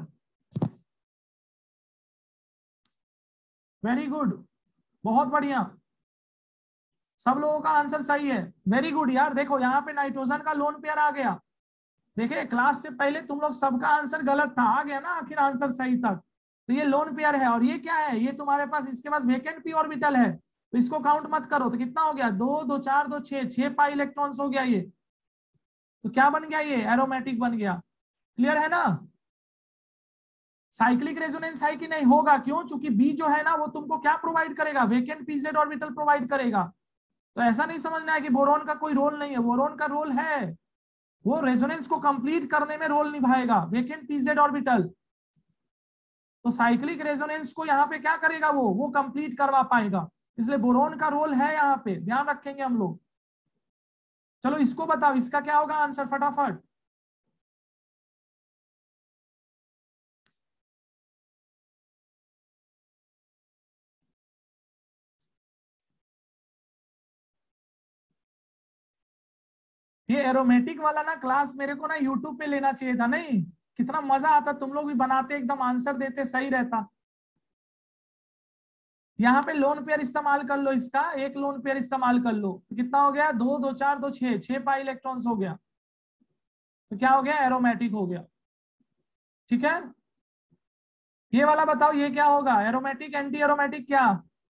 वेरी गुड, बहुत बढ़िया, सब लोगों का आंसर सही है, वेरी गुड यार। देखो यहाँ पे नाइट्रोजन का लोन पेयर आ गया, देखिए क्लास से पहले तुम लोग सबका आंसर गलत था, आ गया ना आखिर आंसर सही तक। तो ये लोन पेयर है, और ये क्या है, ये तुम्हारे पास, इसके पास वेकेंट पी ऑर्बिटल है, तो इसको काउंट मत करो। तो कितना हो गया, दो दो चार दो छह, छह पाई इलेक्ट्रॉन्स हो गया ये। तो क्या बन गया, ये एरोमेटिक बन गया, क्लियर है ना। साइक्लिक रेजोनेंस है कि नहीं, होगा, क्यों, चूंकि बी जो है ना वो तुमको क्या प्रोवाइड करेगा, वेकेंट पीजेड ऑर्बिटल प्रोवाइड करेगा। तो ऐसा नहीं समझना है कि बोरॉन का कोई रोल नहीं है, बोरॉन का रोल है, वो रेजोनेंस को कंप्लीट करने में रोल निभाएगा, वेकेंट पीजेड ऑर्बिटल। तो साइक्लिक रेजोनेंस को यहाँ पे क्या करेगा, वो वो कंप्लीट करवा पाएगा, इसलिए बोरॉन का रोल है, यहाँ पे ध्यान रखेंगे हम लोग। चलो इसको बताओ, इसका क्या होगा आंसर फटाफट, ये एरोमेटिक वाला ना क्लास मेरे को ना यूट्यूब पे लेना चाहिए था, नहीं कितना मजा आता, तुम लोग भी बनाते, एकदम आंसर देते, सही रहता। यहाँ पे लोन पेयर इस्तेमाल कर लो, इसका एक लोन पेयर इस्तेमाल कर लो, तो कितना हो गया, दो दो चार दो छह, छह पाई इलेक्ट्रॉन्स हो गया, तो क्या हो गया, एरोमेटिक हो गया, ठीक है। ये वाला बताओ ये क्या होगा, एरोमेटिक एंटी एरोमेटिक क्या,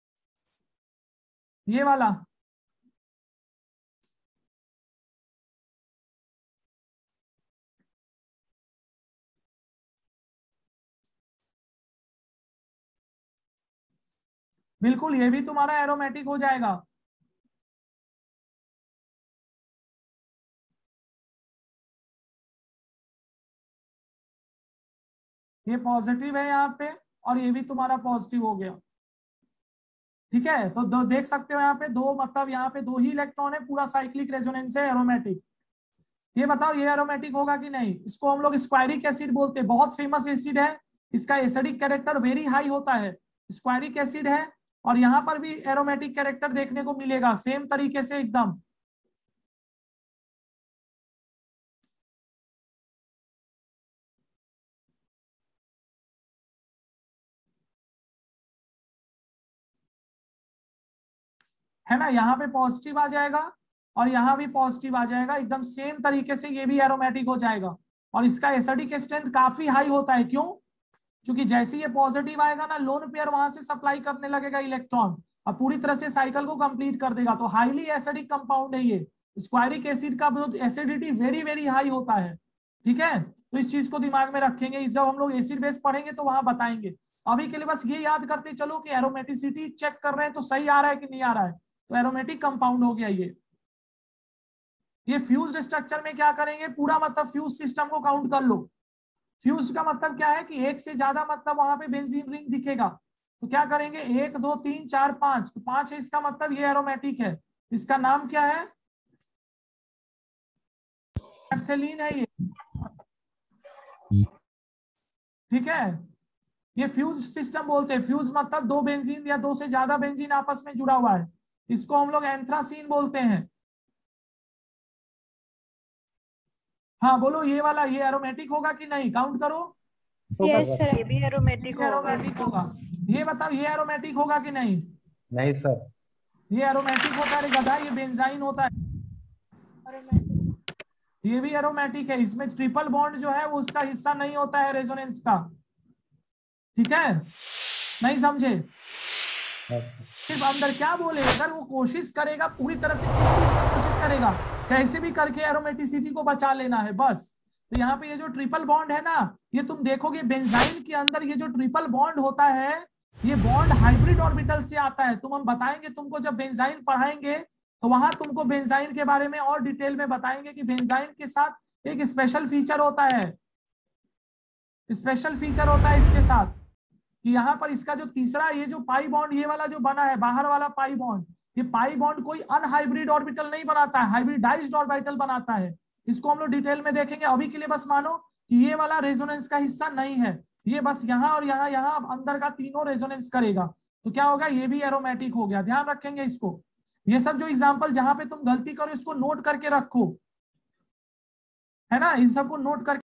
ये वाला, बिल्कुल ये भी तुम्हारा एरोमेटिक हो जाएगा। ये पॉजिटिव है यहाँ पे, और ये भी तुम्हारा पॉजिटिव हो गया, ठीक है। तो दो देख सकते हो यहाँ पे दो, मतलब यहाँ पे दो ही इलेक्ट्रॉन है, पूरा साइक्लिक रेजोनेंस है, एरोमेटिक। ये बताओ ये एरोमेटिक होगा कि नहीं, इसको हम लोग स्क्वायरिक एसिड बोलते हैं, बहुत फेमस एसिड है, इसका एसिडिक कैरेक्टर वेरी हाई होता है, स्क्वायरिक एसिड है। और यहाँ पर भी एरोमेटिक कैरेक्टर देखने को मिलेगा सेम तरीके से एकदम, है ना, यहाँ पे पॉजिटिव आ जाएगा और यहाँ भी पॉजिटिव आ जाएगा, एकदम सेम तरीके से ये भी एरोमेटिक हो जाएगा। और इसका एसिडिक स्ट्रेंथ काफी हाई होता है, क्यों, क्योंकि जैसे ये पॉजिटिव आएगा ना, लोन पेयर वहां से सप्लाई करने लगेगा इलेक्ट्रॉन और पूरी तरह से साइकिल को कंप्लीट कर देगा। तो हाईली एसिडिक कंपाउंड है ये, स्क्वायरिक एसिड का एसिडिटी वेरी वेरी हाई होता है, ठीक है। तो इस चीज को दिमाग में रखेंगे, जब हम लोग एसिड बेस पढ़ेंगे तो वहां बताएंगे। अभी के लिए बस ये याद करते चलो कि एरोमेटिसिटी चेक कर रहे हैं तो सही आ रहा है कि नहीं आ रहा है। तो एरोमेटिक कंपाउंड हो गया ये। ये फ्यूज्ड स्ट्रक्चर में क्या करेंगे, पूरा मतलब फ्यूज सिस्टम को काउंट कर लो। फ्यूज का मतलब क्या है कि एक से ज्यादा मतलब वहां पे बेंजीन रिंग दिखेगा, तो क्या करेंगे, एक दो तीन चार पांच, तो पांच है, इसका मतलब ये एरोमेटिक है। इसका नाम क्या है, नेफ्थेलीन है ये, ठीक है। ये फ्यूज सिस्टम बोलते हैं। फ्यूज मतलब दो बेंजीन या दो से ज्यादा बेंजीन आपस में जुड़ा हुआ है, इसको हम लोग एंथ्रासीन बोलते हैं। हाँ बोलो, ये वाला ये एरोमेटिक होगा कि नहीं, काउंट करो। Yes sir. ये भी एरोमेटिक होगा। एरोमेटिक होगा। ये बताओ ये एरोमेटिक होगा कि नहीं? नहीं सर। ये एरोमेटिक होता है गधा, ये बेंजाइन होता है। ये भी एरोमेटिक है। इसमें ट्रिपल बॉन्ड जो है वो उसका हिस्सा नहीं होता है रेजोनेंस का, ठीक है? नहीं समझे? सिर्फ अंदर क्या बोले, अगर वो कोशिश करेगा पूरी तरह से, किस चीज की कोशिश करेगा, कैसे भी करके एरोमेटिसिटी को बचा लेना है बस। तो यहाँ पे ये जो ट्रिपल बॉन्ड है ना, ये तुम देखोगे बेंजाइन के अंदर ये जो ट्रिपल बॉन्ड होता है, ये बॉन्ड हाइब्रिड ऑर्बिटल से आता है। तुम हम बताएंगे तुमको, जब बेंजाइन पढ़ाएंगे तो वहां तुमको बेंजाइन के बारे में और डिटेल में बताएंगे कि बेंजाइन के साथ एक स्पेशल फीचर होता है। स्पेशल फीचर होता है इसके साथ कि यहाँ पर इसका जो तीसरा ये जो पाई बॉन्ड ये वाला जो बना है, बाहर वाला पाई बॉन्ड, ये पाई बॉन्ड कोई अनहाइब्रिड ऑर्बिटल नहीं बनाता है, हाइब्रिडाइज्ड ऑर्बिटल बनाता है। इसको हम लोग डिटेल में देखेंगे। अभी के लिए बस मानो कि ये वाला रेजोनेंस का हिस्सा नहीं है, ये बस यहाँ और यहाँ यहाँ अंदर का तीनों रेजोनेंस करेगा। तो क्या होगा, ये भी एरोमेटिक हो गया। ध्यान रखेंगे इसको। ये सब जो एग्जाम्पल जहां पे तुम गलती करो इसको नोट करके रखो, है ना, इन सबको नोट करके